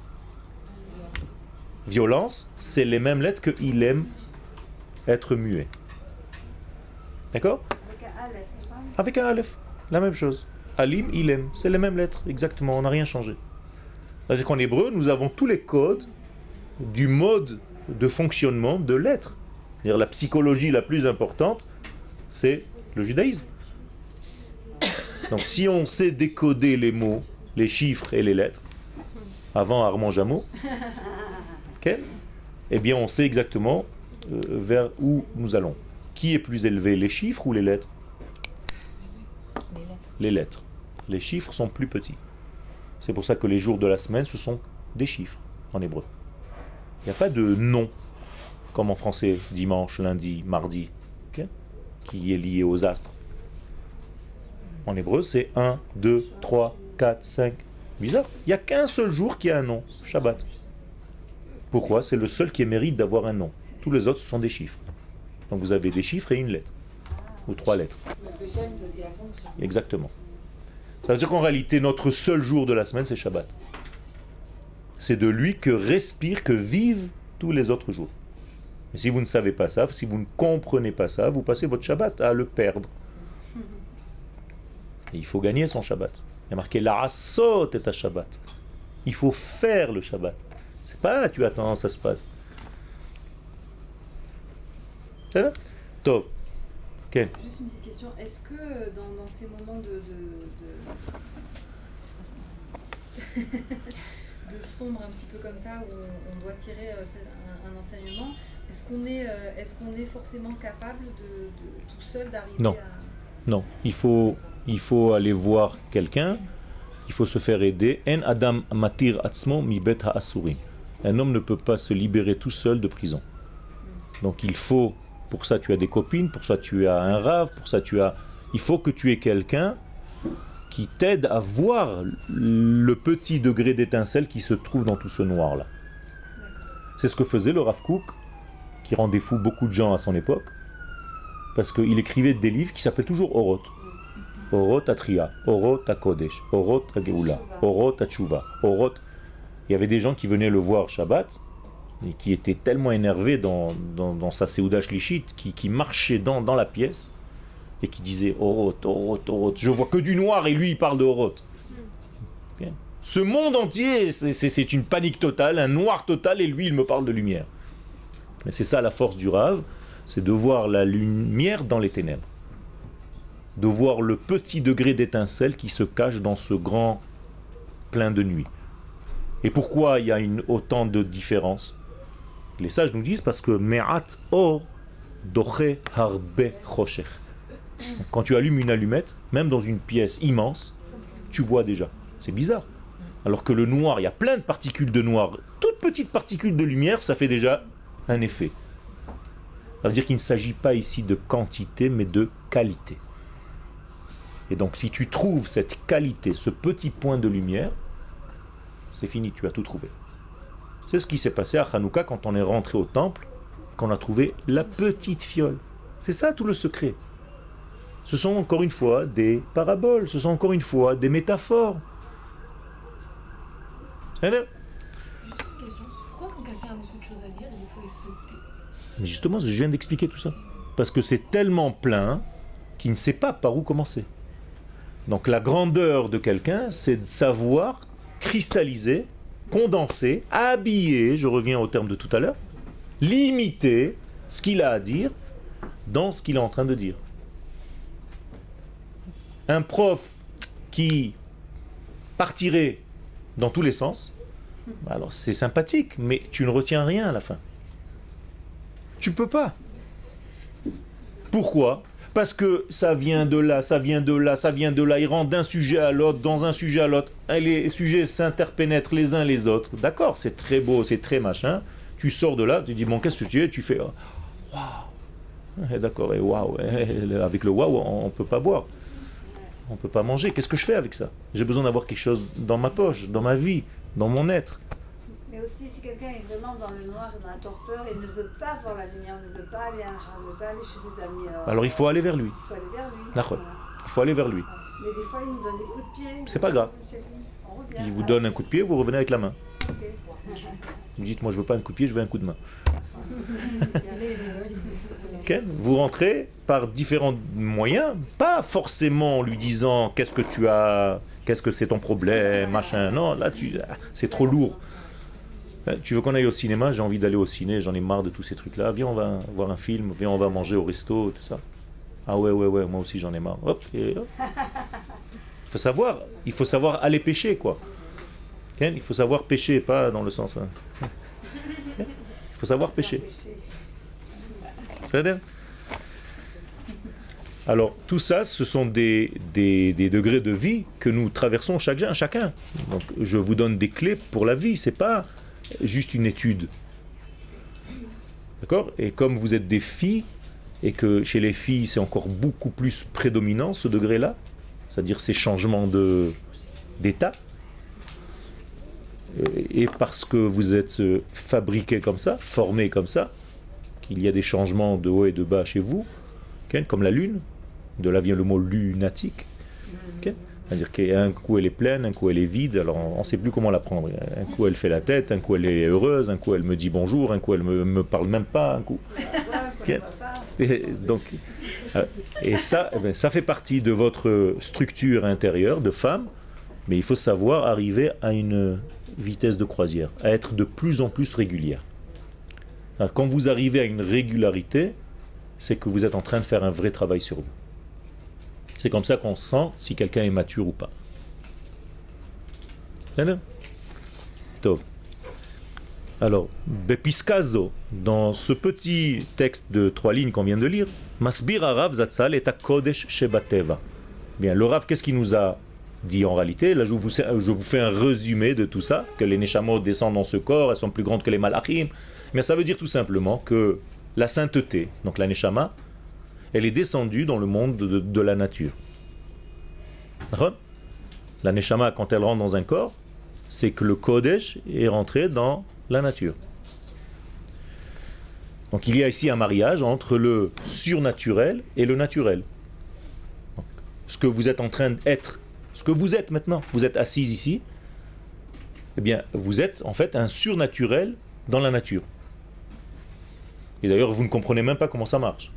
violence, c'est les mêmes lettres que ilem, être muet. D'accord? Avec un aleph, la même chose. Alim, ilem, c'est les mêmes lettres, exactement, on n'a rien changé. C'est-à-dire qu'en hébreu, nous avons tous les codes du mode de fonctionnement de l'être. C'est-à-dire la psychologie la plus importante, c'est le judaïsme. Donc si on sait décoder les mots, les chiffres et les lettres, avant Armand Jameau, okay, eh bien on sait exactement vers où nous allons. Qui est plus élevé, les chiffres ou les lettres? Les lettres. Les lettres. Les chiffres sont plus petits. C'est pour ça que les jours de la semaine, ce sont des chiffres en hébreu. Il n'y a pas de nom, comme en français, dimanche, lundi, mardi, okay, qui est lié aux astres. En hébreu, c'est 1, 2, 3, 4, 5. Bizarre. Il n'y a qu'un seul jour qui a un nom, Shabbat. Pourquoi? C'est le seul qui mérite d'avoir un nom. Tous les autres, ce sont des chiffres. Donc vous avez des chiffres et une lettre. Ou 3 lettres. Parce que Shem, c'est aussi la fonction. Exactement. Ça veut dire qu'en réalité, notre seul jour de la semaine, c'est Shabbat. C'est de lui que respirent, que vivent tous les autres jours. Mais si vous ne savez pas ça, si vous ne comprenez pas ça, vous passez votre Shabbat à le perdre. Et il faut gagner son Shabbat. Il y a marqué La'asot et ta Shabbat. Il faut faire le Shabbat. C'est pas tu attends, ça se passe. C'est là? Tov. Ken. Juste une petite question. Est-ce que dans ces moments de sombre un petit peu comme ça, où on doit tirer un enseignement, est-ce qu'on est forcément capable de tout seul d'arriver Non. Non, il faut aller voir quelqu'un, il faut se faire aider. En adam matir atzmo mi bet ha'asurim. Un homme ne peut pas se libérer tout seul de prison. Donc il faut, pour ça tu as des copines, pour ça tu as un rave, pour ça il faut que tu aies quelqu'un qui t'aide à voir le petit degré d'étincelle qui se trouve dans tout ce noir-là. C'est ce que faisait le Rav Kook, qui rendait fou beaucoup de gens à son époque, parce qu'il écrivait des livres qui s'appellent toujours Orot. Orot Atria, Orot Akodesh, Orot Ageoula, Orot Atshuva, Orot. Il y avait des gens qui venaient le voir Shabbat, et qui étaient tellement énervés dans sa Seouda Shlishit, qui marchaient dans la pièce, et qui disaient Orot, Orot, Orot. Je vois que du noir, et lui il parle de Orot. Okay. Ce monde entier, c'est une panique totale, un noir total, et lui il me parle de lumière. Mais c'est ça la force du Rav, c'est de voir la lumière dans les ténèbres. De voir le petit degré d'étincelle qui se cache dans ce grand plein de nuit. Et pourquoi il y a autant de différences? Les sages nous disent parce que Me'at or doche harbe choshech. Quand tu allumes une allumette, même dans une pièce immense, tu vois déjà. C'est bizarre. Alors que le noir, il y a plein de particules de noir. Toutes petites particules de lumière, ça fait déjà un effet. Ça veut dire qu'il ne s'agit pas ici de quantité, mais de qualité. Et donc si tu trouves cette qualité, ce petit point de lumière, c'est fini, tu as tout trouvé. C'est ce qui s'est passé à Hanouka quand on est rentré au temple, qu'on a trouvé la petite fiole. C'est ça tout le secret. Ce sont encore une fois des paraboles, ce sont encore une fois des métaphores. C'est là. Pourquoi quand quelqu'un a beaucoup de choses à dire, il faut se tait? Mais justement, je viens d'expliquer tout ça. Parce que c'est tellement plein qu'il ne sait pas par où commencer. Donc la grandeur de quelqu'un, c'est de savoir cristalliser, condenser, habiller, je reviens au terme de tout à l'heure, limiter ce qu'il a à dire dans ce qu'il est en train de dire. Un prof qui partirait dans tous les sens, alors c'est sympathique, mais tu ne retiens rien à la fin. Tu peux pas. Pourquoi ? Parce que ça vient de là, ça vient de là, ça vient de là, il rentre d'un sujet à l'autre, dans un sujet à l'autre, les sujets s'interpénètrent les uns les autres. D'accord, c'est très beau, c'est très machin. Tu sors de là, tu dis, bon, qu'est-ce que tu es ? Tu fais, waouh. D'accord, et waouh, avec le waouh, on ne peut pas boire. On ne peut pas manger. Qu'est-ce que je fais avec ça ? J'ai besoin d'avoir quelque chose dans ma poche, dans ma vie, dans mon être. Mais aussi, si quelqu'un est vraiment dans le noir et dans la torpeur et ne veut pas voir la lumière, ne veut pas aller à un rat, ne veut pas aller chez ses amis. Alors il faut aller vers lui. Il faut aller vers lui. D'accord. Voilà. Il faut aller vers lui. Mais des fois, il nous donne des coups de pied. C'est pas grave. On revient. Il vous donne un coup de pied, vous revenez avec la main. Ok. Vous dites, moi je veux pas un coup de pied, je veux un coup de main. Okay. Vous rentrez par différents moyens, pas forcément en lui disant qu'est-ce que tu as, qu'est-ce que c'est ton problème, machin. Non, là c'est trop lourd. Tu veux qu'on aille au cinéma ? J'ai envie d'aller au ciné, j'en ai marre de tous ces trucs-là. Viens, on va voir un film, viens, on va manger au resto, tout ça. Ah ouais, moi aussi j'en ai marre. Hop, et hop. Il faut savoir aller pêcher, quoi. Okay. Il faut savoir pêcher, pas dans le sens. Hein. Okay. Il faut savoir pêcher. C'est-à-dire ? Alors, tout ça, ce sont des degrés de vie que nous traversons chacun. Donc, je vous donne des clés pour la vie, c'est pas juste une étude. D'accord ? Et comme vous êtes des filles, et que chez les filles, c'est encore beaucoup plus prédominant, ce degré-là, c'est-à-dire ces changements d'état, et parce que vous êtes fabriqués comme ça, formés comme ça, qu'il y a des changements de haut et de bas chez vous, okay, comme la lune, de là vient le mot lunatique, okay, c'est-à-dire qu'un coup elle est pleine, un coup elle est vide, alors on ne sait plus comment la prendre. Un coup elle fait la tête, un coup elle est heureuse, un coup elle me dit bonjour, un coup elle me parle même pas, un coup. Okay. Et ça, ça fait partie de votre structure intérieure de femme, mais il faut savoir arriver à une vitesse de croisière, à être de plus en plus régulière. Alors, quand vous arrivez à une régularité, c'est que vous êtes en train de faire un vrai travail sur vous. C'est comme ça qu'on sent si quelqu'un est mature ou pas. Alors, Bepiskazo, dans ce petit texte de 3 lignes qu'on vient de lire, Masbir Rav Zatzal et Kodesh Shebateva. Bien, le Rav, qu'est-ce qu'il nous a dit en réalité? Là, je vous fais un résumé de tout ça, que les Neshamot descendent dans ce corps, elles sont plus grandes que les Malachim. Mais ça veut dire tout simplement que la sainteté, donc la Neshama, elle est descendue dans le monde de la nature. La Neshama, quand elle rentre dans un corps, c'est que le Kodesh est rentré dans la nature. Donc il y a ici un mariage entre le surnaturel et le naturel. Donc, ce que vous êtes en train d'être, ce que vous êtes maintenant, vous êtes assis ici, eh bien vous êtes en fait un surnaturel dans la nature. Et d'ailleurs vous ne comprenez même pas comment ça marche.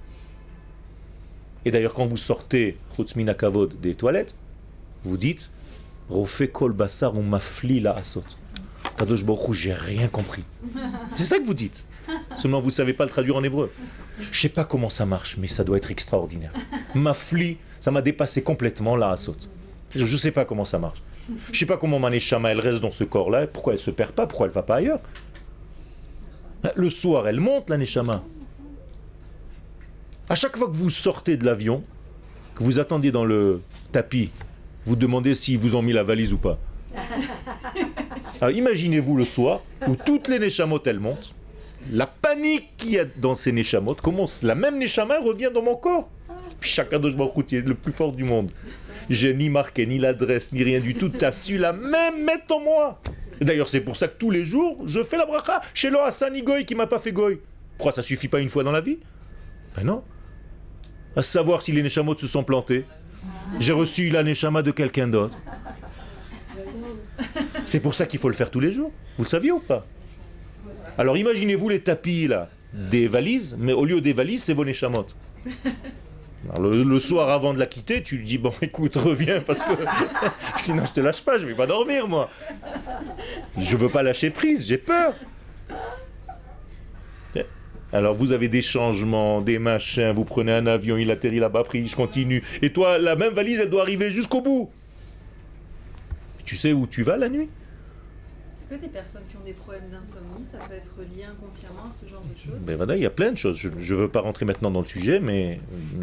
Et d'ailleurs quand vous sortez Chutzmina Kavod des toilettes, vous dites Rofe kol basar ou mafli la asot. Kadosh Baruch Hu, j'ai rien compris. C'est ça que vous dites. Seulement vous ne savez pas le traduire en hébreu. Je ne sais pas comment ça marche, mais ça doit être extraordinaire. Mafli, ça m'a dépassé complètement la asot. Je ne sais pas comment ça marche. Je ne sais pas comment ma neshama elle reste dans ce corps-là, pourquoi elle ne se perd pas, pourquoi elle ne va pas ailleurs. Le soir, elle monte la neshama. À chaque fois que vous sortez de l'avion, que vous attendiez dans le tapis, vous demandez s'ils vous ont mis la valise ou pas. Alors imaginez-vous le soir où toutes les neshamot elles montent, la panique qu'il y a dans ces neshamot, comment la même neshama revient dans mon corps. Puis chacun de est le plus fort du monde. J'ai ni marqué, ni l'adresse, ni rien du tout. Tu as su la même mettre en moi. Et d'ailleurs, c'est pour ça que tous les jours, je fais la bracha chez le Hassani Goy qui m'a pas fait Goy. Pourquoi ça suffit pas une fois dans la vie? Ben non. À savoir si les neshamot se sont plantés. J'ai reçu la neshama de quelqu'un d'autre. C'est pour ça qu'il faut le faire tous les jours. Vous le saviez ou pas? Alors imaginez-vous les tapis là, des valises, mais au lieu des valises, c'est vos neshamot. Alors, le soir avant de la quitter, tu lui dis, bon écoute, reviens parce que sinon je te lâche pas, je vais pas dormir moi. Je veux pas lâcher prise, j'ai peur. Alors vous avez des changements, des machins, vous prenez un avion, il atterrit là-bas, pris, je continue. Et toi, la même valise, elle doit arriver jusqu'au bout. Tu sais où tu vas la nuit? Est-ce que des personnes qui ont des problèmes d'insomnie, ça peut être lié inconsciemment à ce genre de choses? Ben voilà, il y a plein de choses. Je ne veux pas rentrer maintenant dans le sujet, mais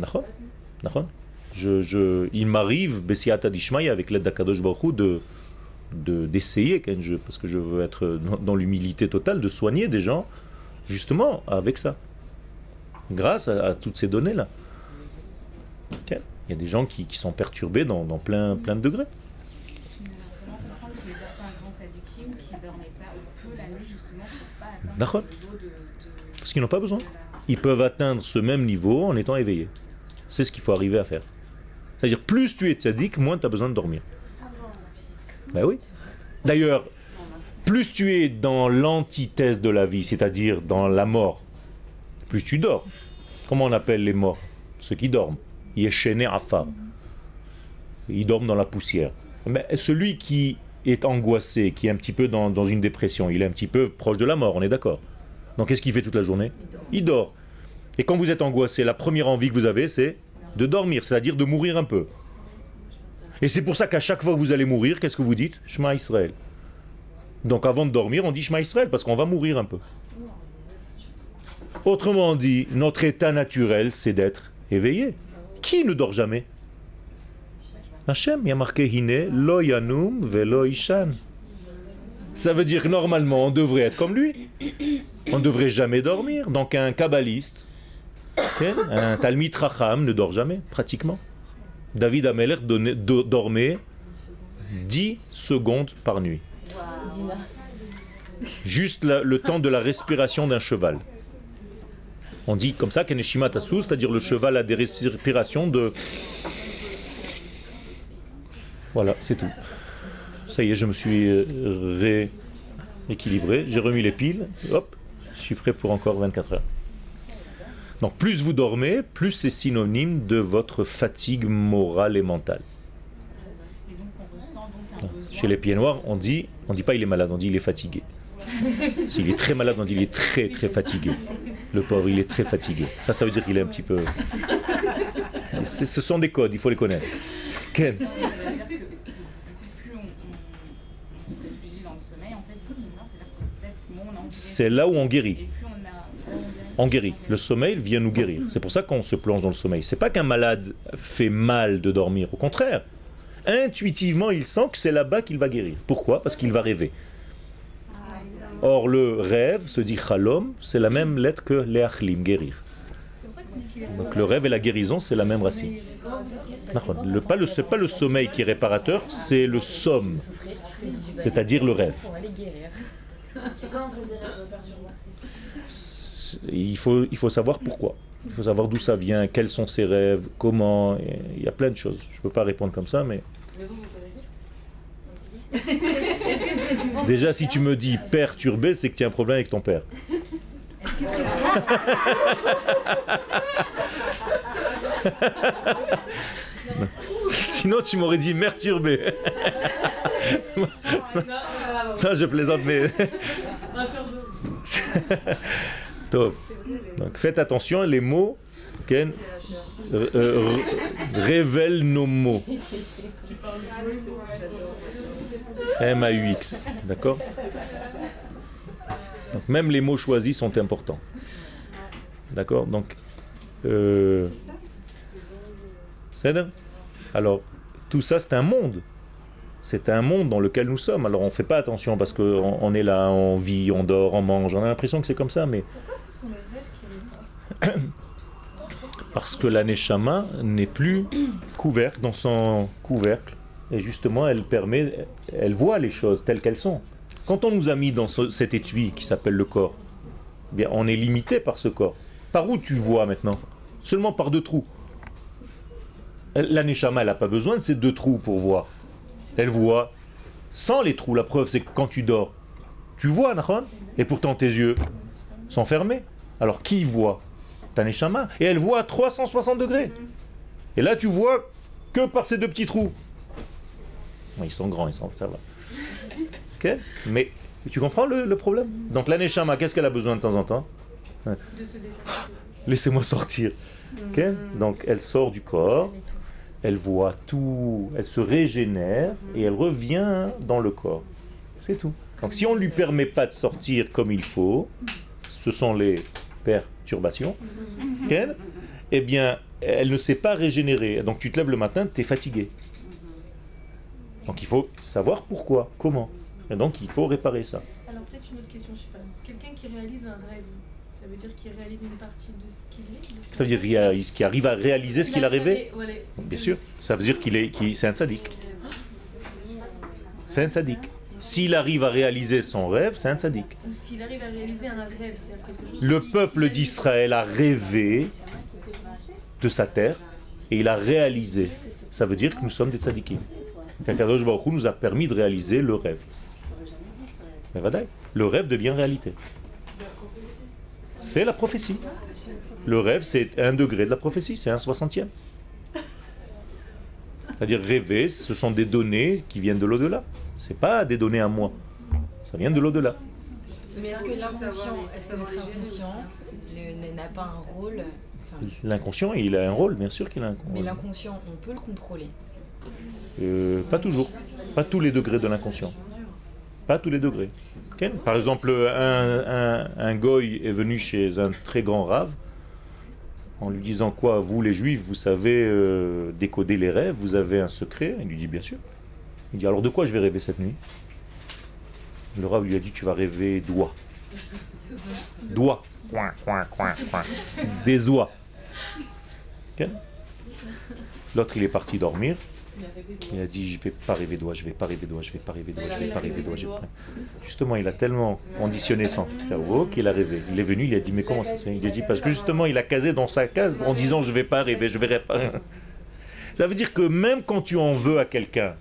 il m'arrive, Bessiata Dishmaya, avec l'aide d'Akadosh Baruch Hu, d'essayer, parce que je veux être dans l'humilité totale, de soigner des gens, justement, avec ça. Grâce à toutes ces données-là. Okay. Il y a des gens qui sont perturbés dans plein de degrés. Comment comprendre que certains grands tzadikim qui ne dormaient pas peu la nuit, justement, pour ne pas atteindre le niveau de... Parce qu'ils n'ont pas besoin. Ils peuvent atteindre ce même niveau en étant éveillés. C'est ce qu'il faut arriver à faire. C'est-à-dire, plus tu es tzaddik, moins tu as besoin de dormir. Ben oui. D'ailleurs, plus tu es dans l'antithèse de la vie, c'est-à-dire dans la mort, plus tu dors. Comment on appelle les morts? Ceux qui dorment. Yeshene Afar. Ils dorment dans la poussière. Mais celui qui est angoissé, qui est un petit peu dans une dépression, il est un petit peu proche de la mort, on est d'accord. Donc qu'est-ce qu'il fait toute la journée? Il dort. Et quand vous êtes angoissé, la première envie que vous avez, c'est de dormir, c'est-à-dire de mourir un peu. Et c'est pour ça qu'à chaque fois que vous allez mourir, qu'est-ce que vous dites? Shema Israël. Donc avant de dormir, on dit Shema Israël, parce qu'on va mourir un peu. Autrement dit, notre état naturel, c'est d'être éveillé. Qui ne dort jamais? Hachem, il y a marqué Hine, lo yanum velo ishan. Ça veut dire que normalement, on devrait être comme lui. On ne devrait jamais dormir. Donc un kabbaliste, un Talmid Chacham ne dort jamais, pratiquement. David Ameller dormait 10 secondes par nuit. Juste le temps de la respiration d'un cheval. On dit comme ça, Keneshima Tassou, c'est-à-dire le cheval a des respirations de... Voilà, c'est tout. Ça y est, je me suis rééquilibré, j'ai remis les piles, hop, je suis prêt pour encore 24 heures. Donc plus vous dormez, plus c'est synonyme de votre fatigue morale et mentale. Et donc on ressent donc un besoin... Chez les pieds noirs, on dit pas il est malade, on dit il est fatigué. S'il est très malade, on dit il est très fatigué. Le pauvre, il est très fatigué. Ça veut dire qu'il est un petit peu... Ce sont des codes, il faut les connaître. Ken. Ça veut dire que plus on se réfugie dans le sommeil, en fait, plus on meurt, c'est-à-dire que peut-être moins on a envie. C'est là où on guérit. Et plus c'est là où On guérit. Le sommeil vient nous guérir. C'est pour ça qu'on se plonge dans le sommeil. C'est pas qu'un malade fait mal de dormir. Au contraire, intuitivement, il sent que c'est là-bas qu'il va guérir. Pourquoi? Parce qu'il va rêver. Or, le rêve, se dit chalom, c'est la même lettre que leachlim, guérir. Donc le rêve et la guérison, c'est la même racine. C'est pas le sommeil qui est réparateur, c'est le somme, c'est-à-dire le rêve. Il faut savoir pourquoi. Il faut savoir d'où ça vient, quels sont ses rêves, comment. Il y a plein de choses. Je ne peux pas répondre comme ça, mais... Déjà, si tu me dis perturbé, c'est que tu as un problème avec ton père. Sinon, tu m'aurais dit perturbé. Non, je plaisante, mais... Top. Donc, faites attention, les mots Ken, révèlent nos mots. M-A-U-X, d'accord? Donc même les mots choisis sont importants. D'accord? Donc, c'est ça? Alors, tout ça c'est un monde. C'est un monde dans lequel nous sommes. Alors on ne fait pas attention parce qu'on est là, on vit, on dort, on mange. On a l'impression que c'est comme ça, mais... Pourquoi ce sont les rêves qui viennent pas? Parce que la Neshama n'est plus couverte dans son couvercle. Et justement, elle voit les choses telles qu'elles sont. Quand on nous a mis dans cet étui qui s'appelle le corps, eh bien, on est limité par ce corps. Par où tu vois maintenant? Seulement par 2 trous. La Neshama, elle n'a pas besoin de ces 2 trous pour voir. Elle voit sans les trous. La preuve, c'est que quand tu dors, tu vois, Nahon, et pourtant tes yeux sont fermés. Alors qui voit? Ta Neshama. Et elle voit à 360 degrés. Et là, tu vois que par ces deux petits trous. Bon, ils sont grands, ça va. Ok? Mais tu comprends le problème? Donc la Neshama, qu'est-ce qu'elle a besoin de temps en temps? De se détacher. Laissez-moi sortir. Ok? Donc elle sort du corps, elle voit tout, elle se régénère et elle revient dans le corps. C'est tout. Donc si on ne lui permet pas de sortir comme il faut, ce sont les perturbations, ok? Eh bien, elle ne s'est pas régénérer. Donc tu te lèves le matin, tu es fatigué. Donc il faut savoir pourquoi, comment. Et donc il faut réparer ça. Alors peut-être une autre question, je sais pas. Quelqu'un qui réalise un rêve, ça veut dire qu'il réalise une partie de ce qu'il est, de ce Ça veut dire qu'il arrive à réaliser ce qu'il a rêvé. Voilà. Bien sûr, ça veut dire c'est un tzaddik. C'est un tzaddik. S'il arrive à réaliser son rêve, c'est un tzaddik. Ou s'il arrive à réaliser un rêve, c'est quelque chose. Le peuple d'Israël a rêvé de sa terre et il a réalisé. Ça veut dire que nous sommes des tzaddikim. Qu'Akadosh Baruch Hu nous a permis de réaliser le rêve. Mais vadaï, le rêve devient réalité. C'est la prophétie. Le rêve, c'est un degré de la prophétie, c'est un 60e. C'est-à-dire rêver, ce sont des données qui viennent de l'au-delà. C'est pas des données à moi. Ça vient de l'au-delà. Mais est-ce que l'inconscient, est-ce que notre inconscient n'a pas un rôle L'inconscient, il a un rôle, bien sûr qu'il a un rôle. Mais l'inconscient, on peut le contrôler? Pas toujours. Pas tous les degrés de l'inconscient. Pas tous les degrés. Okay. Par exemple, un goy est venu chez un très grand rave en lui disant quoi, vous les juifs, vous savez décoder les rêves, vous avez un secret? Il lui dit bien sûr. Il dit alors de quoi je vais rêver cette nuit? Le rave lui a dit tu vas rêver d'oies. D'oies. Coin, coin, coin, coin. Des oies. Okay. L'autre il est parti dormir. Il a dit je vais pas rêver d'oies, je vais pas rêver d'oies, je vais pas rêver d'oies, je vais pas rêver d'oies. Justement, il a tellement conditionné son cerveau qu'il a rêvé. Il est venu, il a dit mais comment ça se fait? Il a dit parce que justement il a casé dans sa case en disant je vais pas rêver, je verrai pas. Ça veut dire que même quand tu en veux à quelqu'un,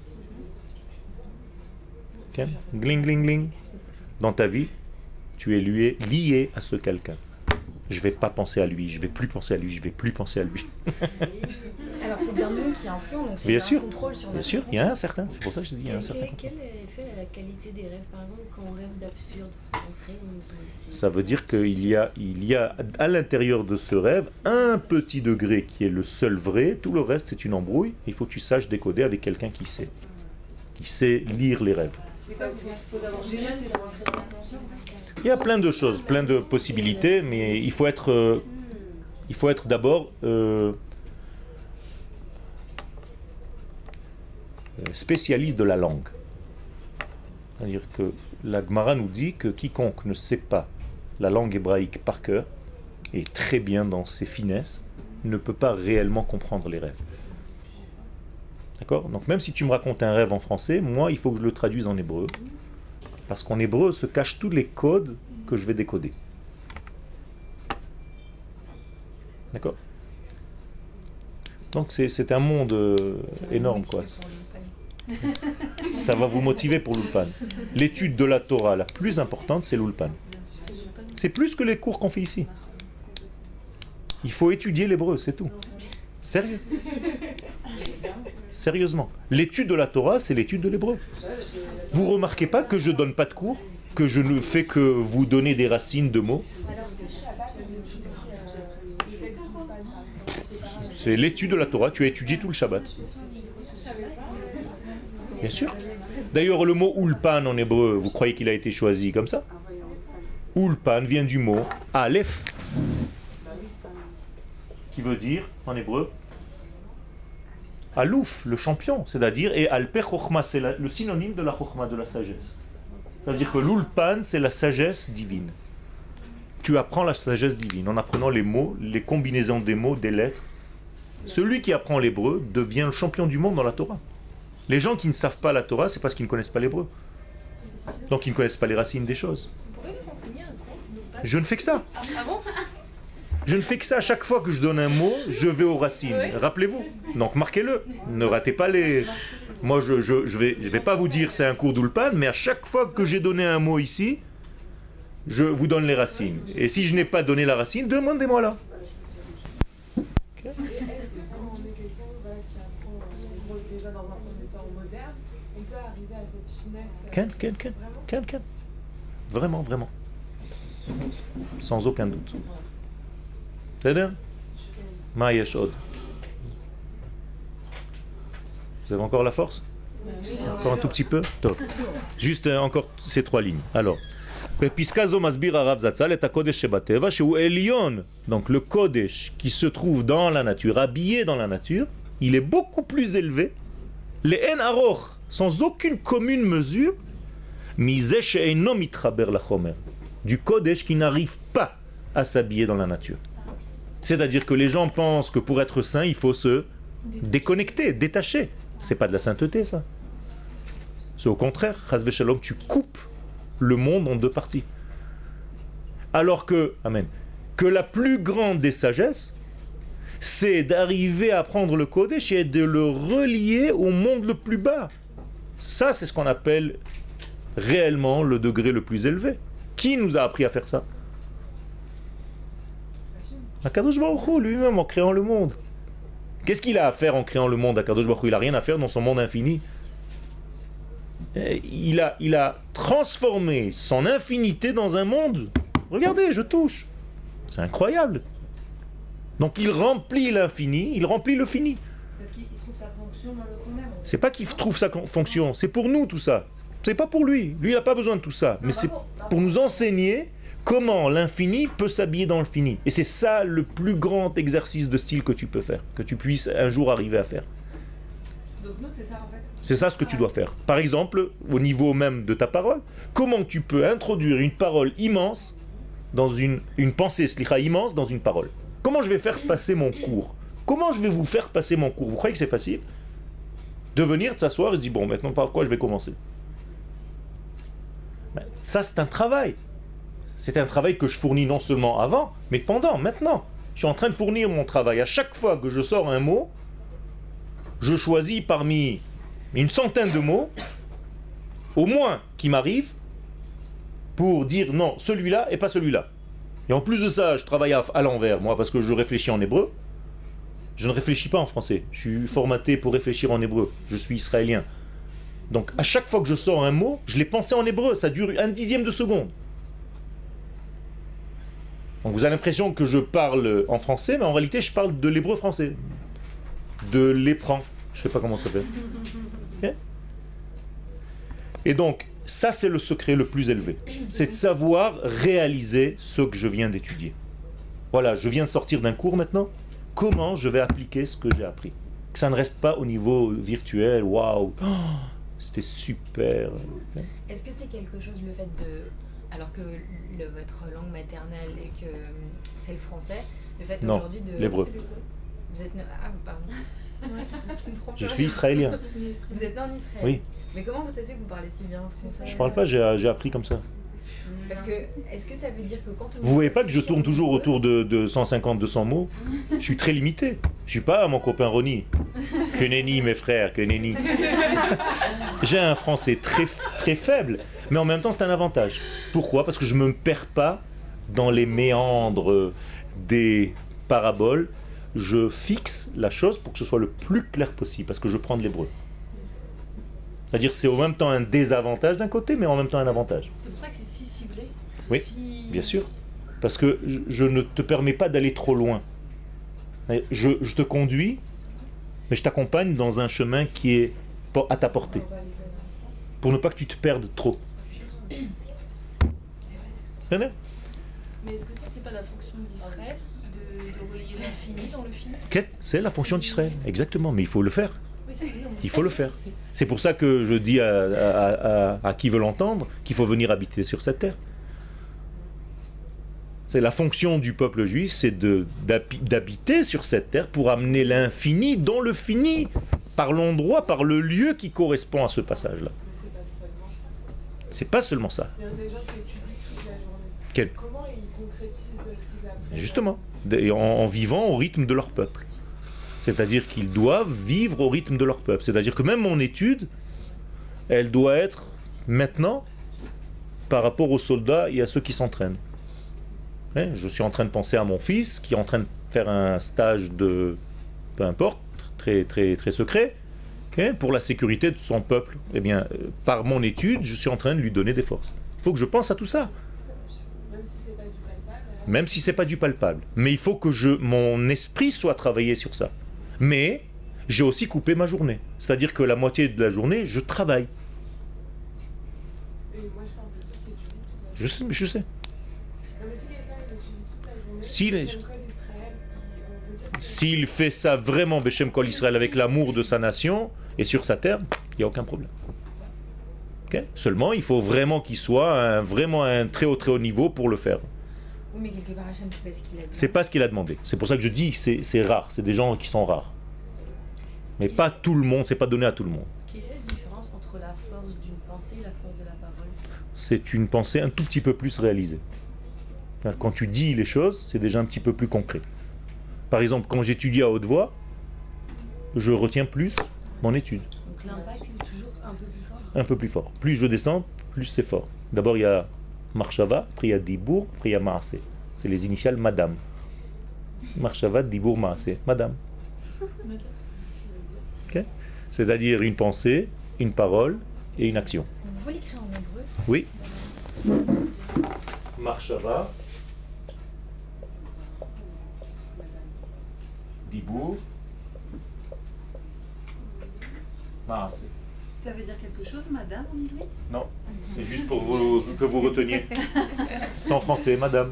okay, gling gling gling, dans ta vie, tu es lié à ce quelqu'un. Je vais pas penser à lui, je vais plus penser à lui, je vais plus penser à lui. Alors c'est bien nous qui influons, donc c'est bien un sûr, contrôle sur notre bien sûr, il y a un certain, c'est pour ça que je te dis, il y a un certain. Quel effet a la qualité des rêves? Par exemple, quand on rêve d'absurde, on se réunit. Ça veut dire qu'il y a à l'intérieur de ce rêve un petit degré qui est le seul vrai, tout le reste c'est une embrouille. Il faut que tu saches décoder avec quelqu'un qui sait lire les rêves. Il y a plein de choses, plein de possibilités, mais il faut être d'abord spécialiste de la langue. C'est-à-dire que la Gemara nous dit que quiconque ne sait pas la langue hébraïque par cœur, et très bien dans ses finesses, ne peut pas réellement comprendre les rêves. D'accord? Donc même si tu me racontes un rêve en français, moi il faut que je le traduise en hébreu, parce qu'en hébreu se cachent tous les codes que je vais décoder. D'accord? Donc c'est un monde énorme, quoi. Ça va vous motiver pour l'Ulpan. L'étude de la Torah la plus importante, c'est l'Ulpan. C'est plus que les cours qu'on fait ici. Il faut étudier l'hébreu, c'est tout. Sérieux. Sérieusement. L'étude de la Torah, c'est l'étude de l'hébreu. Vous remarquez pas que je donne pas de cours, que je ne fais que vous donner des racines de mots? C'est l'étude de la Torah, tu as étudié tout le Shabbat. Bien sûr. D'ailleurs, le mot Ulpan en hébreu, vous croyez qu'il a été choisi comme ça? Ulpan vient du mot Aleph, qui veut dire en hébreu Alouf, le champion, c'est-à-dire, et Alper Chochma, c'est le synonyme de la Chochma, de la sagesse. Ça veut dire que l'Ulpan, c'est la sagesse divine. Tu apprends la sagesse divine en apprenant les mots, les combinaisons des mots, des lettres. Celui qui apprend l'hébreu devient le champion du monde dans la Torah. Les gens qui ne savent pas la Torah, c'est parce qu'ils ne connaissent pas l'hébreu. Donc ils ne connaissent pas les racines des choses. Je ne fais que ça. Je ne fais que ça. À chaque fois que je donne un mot, je vais aux racines. Rappelez-vous. Donc marquez-le. Ne ratez pas les... Moi, je vais pas vous dire c'est un cours d'Ulpan, mais à chaque fois que j'ai donné un mot ici, je vous donne les racines. Et si je n'ai pas donné la racine, demandez-moi là. Okay. apprend déjà dans un premier temps moderne, on peut arriver à cette finesse. Vraiment, vraiment. Sans aucun doute. C'est-à-dire Ma yesh od. Vous avez encore la force? Encore un tout petit peu? Top. Juste encore ces 3 lignes. Alors, donc le Kodesh qui se trouve dans la nature, habillé dans la nature, il est beaucoup plus élevé, les en aroch, sans aucune commune mesure, du Kodesh qui n'arrive pas à s'habiller dans la nature. C'est-à-dire que les gens pensent que pour être saint, il faut se déconnecter, détacher. C'est pas de la sainteté, ça. C'est au contraire, chas v'shalom, tu coupes le monde en 2 parties. Alors que, amen, que la plus grande des sagesses, c'est d'arriver à prendre le Kodesh et de le relier au monde le plus bas. Ça, c'est ce qu'on appelle réellement le degré le plus élevé. Qui nous a appris à faire ça? Akadosh Baruch Hu lui-même en créant le monde. Qu'est-ce qu'il a à faire en créant le monde, Akadosh Baruch Hu? Il n'a rien à faire dans son monde infini. Il a transformé son infinité dans un monde. Regardez, je touche. C'est incroyable. Donc il remplit l'infini, il remplit le fini. Parce qu'il trouve sa fonction dans le commun. C'est pas qu'il trouve sa fonction, c'est pour nous tout ça. C'est pas pour lui. Lui, il n'a pas besoin de tout ça. Mais c'est pour nous enseigner comment l'infini peut s'habiller dans le fini. Et c'est ça le plus grand exercice de style que tu peux faire, que tu puisses un jour arriver à faire. Donc nous, c'est ça en fait. C'est ça ce que tu dois faire. Par exemple, au niveau même de ta parole, comment tu peux introduire une parole immense dans une pensée slicha immense dans une parole? Comment je vais faire passer mon cours? Comment je vais vous faire passer mon cours? Vous croyez que c'est facile? De venir, de s'asseoir et de dire, bon, maintenant par quoi je vais commencer? Ben, ça, c'est un travail. C'est un travail que je fournis non seulement avant, mais pendant, maintenant. Je suis en train de fournir mon travail. À chaque fois que je sors un mot, je choisis parmi une centaine de mots, au moins qui m'arrivent, pour dire non, celui-là et pas celui-là. Et en plus de ça, je travaille à l'envers, moi, parce que je réfléchis en hébreu. Je ne réfléchis pas en français. Je suis formaté pour réfléchir en hébreu. Je suis israélien. Donc, à chaque fois que je sors un mot, je l'ai pensé en hébreu. Ça dure 1/10 de seconde. Donc, vous avez l'impression que je parle en français, mais en réalité, je parle de l'hébreu français. De l'épran. Je ne sais pas comment ça s'appelle. Okay. Et donc, ça, c'est le secret le plus élevé. C'est de savoir réaliser ce que je viens d'étudier. Voilà, je viens de sortir d'un cours maintenant. Comment je vais appliquer ce que j'ai appris? Que ça ne reste pas au niveau virtuel. Waouh, c'était super. Est-ce que c'est quelque chose, le fait de... Alors que votre langue maternelle et que c'est le français, le fait aujourd'hui de... l'hébreu. Vous êtes... Ah, pardon. Je suis israélien. Vous êtes né en Israël? Oui. Mais comment vous savez que vous parlez si bien français? Je parle pas, j'ai appris comme ça. Parce que, est-ce que ça veut dire que quand... Vous voyez pas que je tourne toujours autour de 150-200 mots? Je suis très limité. Je suis pas mon copain Ronnie. Que nenni, mes frères, que nenni. J'ai un français très, très faible, mais en même temps c'est un avantage. Pourquoi? Parce que je me perds pas dans les méandres des paraboles. Je fixe la chose pour que ce soit le plus clair possible, parce que je prends de l'hébreu. C'est-à-dire c'est en même temps un désavantage d'un côté, mais en même temps un avantage. C'est pour ça que c'est si ciblé. Oui, bien sûr. Parce que je ne te permets pas d'aller trop loin. Je te conduis, mais je t'accompagne dans un chemin qui est à ta portée. Pour ne pas que tu te perdes trop. Mais est-ce que ça, c'est pas la fonction d'Israël de relier l'infini dans le fini? C'est la fonction d'Israël, exactement, mais il faut le faire. Il faut le faire. C'est pour ça que je dis à qui veut l'entendre qu'il faut venir habiter sur cette terre. C'est la fonction du peuple juif, c'est d'habiter sur cette terre pour amener l'infini dans le fini, par l'endroit, par le lieu qui correspond à ce passage-là. C'est pas seulement ça. Il y a des gens qui étudient toute la journée. Quel? Comment ils concrétisent ce qu'ils apprennent? Justement, en vivant au rythme de leur peuple. C'est-à-dire qu'ils doivent vivre au rythme de leur peuple. C'est-à-dire que même mon étude, elle doit être maintenant par rapport aux soldats et à ceux qui s'entraînent. Je suis en train de penser à mon fils qui est en train de faire un stage de, peu importe, très, très, très secret, ok, pour la sécurité de son peuple. Eh bien, par mon étude, je suis en train de lui donner des forces. Il faut que je pense à tout ça. Même si c'est pas du palpable. Même si c'est pas du palpable. Mais il faut que mon esprit soit travaillé sur ça. Mais j'ai aussi coupé ma journée. C'est-à-dire que la moitié de la journée, je travaille. Et moi je parle de ceux qui étudient toute la journée. Je sais. Non, mais si quelqu'un étudie toute la journée, Si les- Shem Kol Israël, on peut dire que S'il fait ça vraiment, Beshem Kol Israël, avec l'amour de sa nation et sur sa terre, il n'y a aucun problème. Ok. Seulement, il faut vraiment qu'il soit vraiment un très haut niveau pour le faire. Oui, mais quelque part, Hachem, c'est pas ce qu'il a dit. C'est pas ce qu'il a demandé. C'est pour ça que je dis que c'est rare. C'est des gens qui sont rares. Mais pas tout le monde, c'est pas donné à tout le monde. Quelle est la différence entre la force d'une pensée et la force de la parole? C'est une pensée un tout petit peu plus réalisée. Quand tu dis les choses, c'est déjà un petit peu plus concret. Par exemple, quand j'étudie à haute voix, je retiens plus mon étude. Donc l'impact est toujours un peu plus fort. Un peu plus fort. Plus je descends, plus c'est fort. D'abord, il y a Marshava, après il y a Dibour, après il y a Maaseh. C'est les initiales Madame. Marshava, Dibour, Maaseh. Madame. Ok. C'est-à-dire une pensée, une parole et une action. Vous voulez l'écrire en hébreu? Oui. Marshava, Dibour, Maaseh. Ça veut dire quelque chose, madame, en inuit? Non, c'est juste pour que vous reteniez. C'est en français, madame.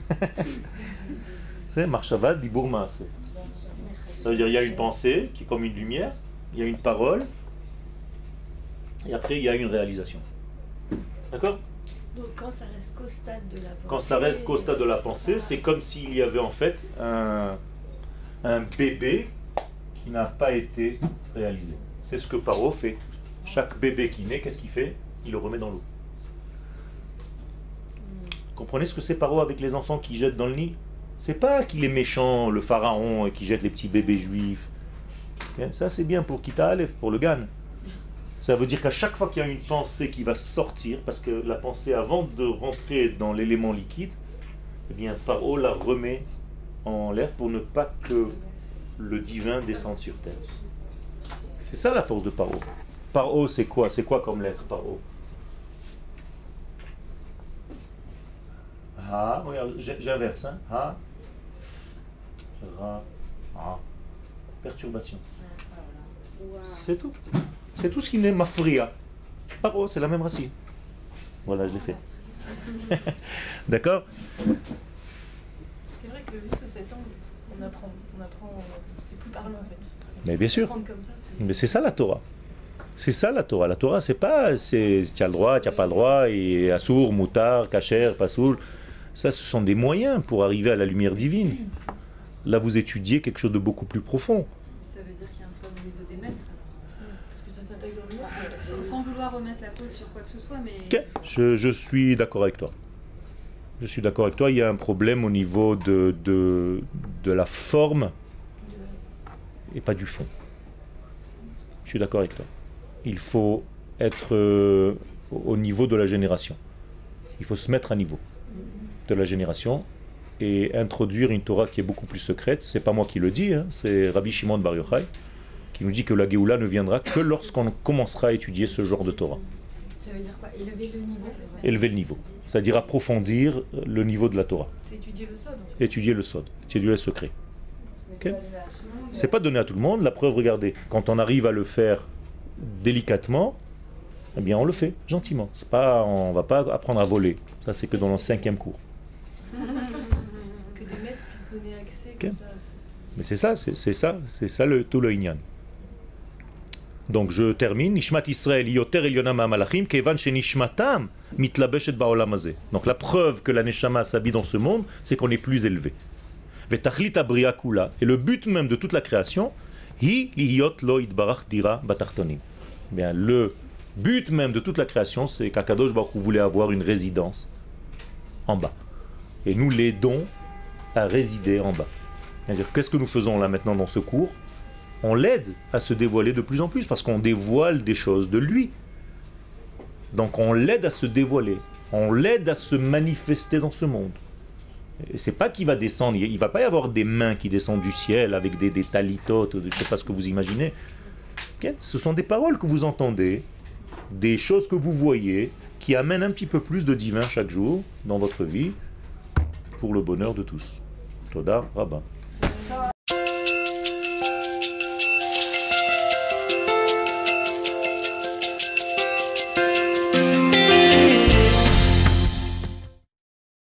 C'est Marshava, Dibour, Maaseh. Ça veut dire il y a une pensée qui est comme une lumière, il y a une parole, et après il y a une réalisation. D'accord? Donc quand ça reste qu'au stade de la pensée... Quand ça reste qu'au stade de la pensée, c'est comme s'il y avait en fait un bébé qui n'a pas été réalisé. C'est ce que Paro fait. Chaque bébé qui naît, qu'est-ce qu'il fait? Il le remet dans l'eau. Comprenez ce que c'est Paro avec les enfants qui jettent dans le Nil? C'est pas qu'il est méchant, le pharaon, et qui jette les petits bébés juifs. Okay? Ça c'est bien pour Kita Aleph, pour le Gan. Ça veut dire qu'à chaque fois qu'il y a une pensée qui va sortir, parce que la pensée avant de rentrer dans l'élément liquide, eh bien Paro la remet en l'air pour ne pas que le divin descende sur terre. C'est ça la force de Paro. Paro c'est quoi? C'est quoi comme lettre Paro? Ha, regarde, j'inverse, hein? Ha, Ra, Ha. Perturbation. C'est tout. C'est tout ce qui n'est mafria. Paro, c'est la même racine. Voilà, je l'ai fait. D'accord? C'est vrai que vu sous cet angle, on apprend, c'est plus parlant en fait. Mais bien sûr. Apprendre comme ça, Mais c'est ça la Torah. C'est ça la Torah. La Torah, c'est pas tu as le droit, tu n'as pas le droit, et assour, moutar, kacher, pasoul. Ça, ce sont des moyens pour arriver à la lumière divine. Là, vous étudiez quelque chose de beaucoup plus profond. Ça veut dire qu'il y a un problème au niveau des maîtres. alors. parce que ça s'attaque dans le mur. Sans vouloir remettre la cause sur quoi que ce soit, mais... Ok, je suis d'accord avec toi. Je suis d'accord avec toi. Il y a un problème au niveau de la forme et pas du fond. Je suis d'accord avec toi. Il faut être au niveau de la génération. Il faut se mettre à niveau de la génération et introduire une Torah qui est beaucoup plus secrète. C'est pas moi qui le dis, hein, c'est Rabbi Shimon Bar Yochai qui nous dit que la Géoula ne viendra que lorsqu'on commencera à étudier ce genre de Torah. Ça veut dire quoi? Élever le niveau? Élever le niveau, c'est-à-dire approfondir le niveau de la Torah. C'est étudier le sod en fait. Étudier le sod, étudier le secret. Ok. C'est pas donné à tout le monde. La preuve, regardez, quand on arrive à le faire délicatement, eh bien on le fait gentiment. C'est pas, on va pas apprendre à voler. Ça c'est que dans le 5e cours. Que des maîtres puissent donner accès Ok. comme ça. Mais c'est ça tout le inyan. Donc je termine. Nishmat Israël yoter elyonam ha'malachim kevan shenishmatam mitlabeshet ba'olam hazeh. Donc la preuve que la neshama s'habille dans ce monde, c'est qu'on est plus élevé. Vetachlit abria kula, et le but même de toute la création, hi liyot lo itbarach dira batartonim. Bien, le but même de toute la création, c'est qu'Akadosh Baruch Hu voulait avoir une résidence en bas. Et nous l'aidons à résider en bas. C'est-à-dire, qu'est-ce que nous faisons là maintenant dans ce cours? On l'aide à se dévoiler de plus en plus parce qu'on dévoile des choses de lui. Donc on l'aide à se dévoiler, on l'aide à se manifester dans ce monde. Et c'est pas qu'il va descendre, il va pas y avoir des mains qui descendent du ciel avec des talitotes, je sais pas ce que vous imaginez. Ok, ce sont des paroles que vous entendez, des choses que vous voyez, qui amènent un petit peu plus de divin chaque jour dans votre vie, pour le bonheur de tous. Toda Rabba.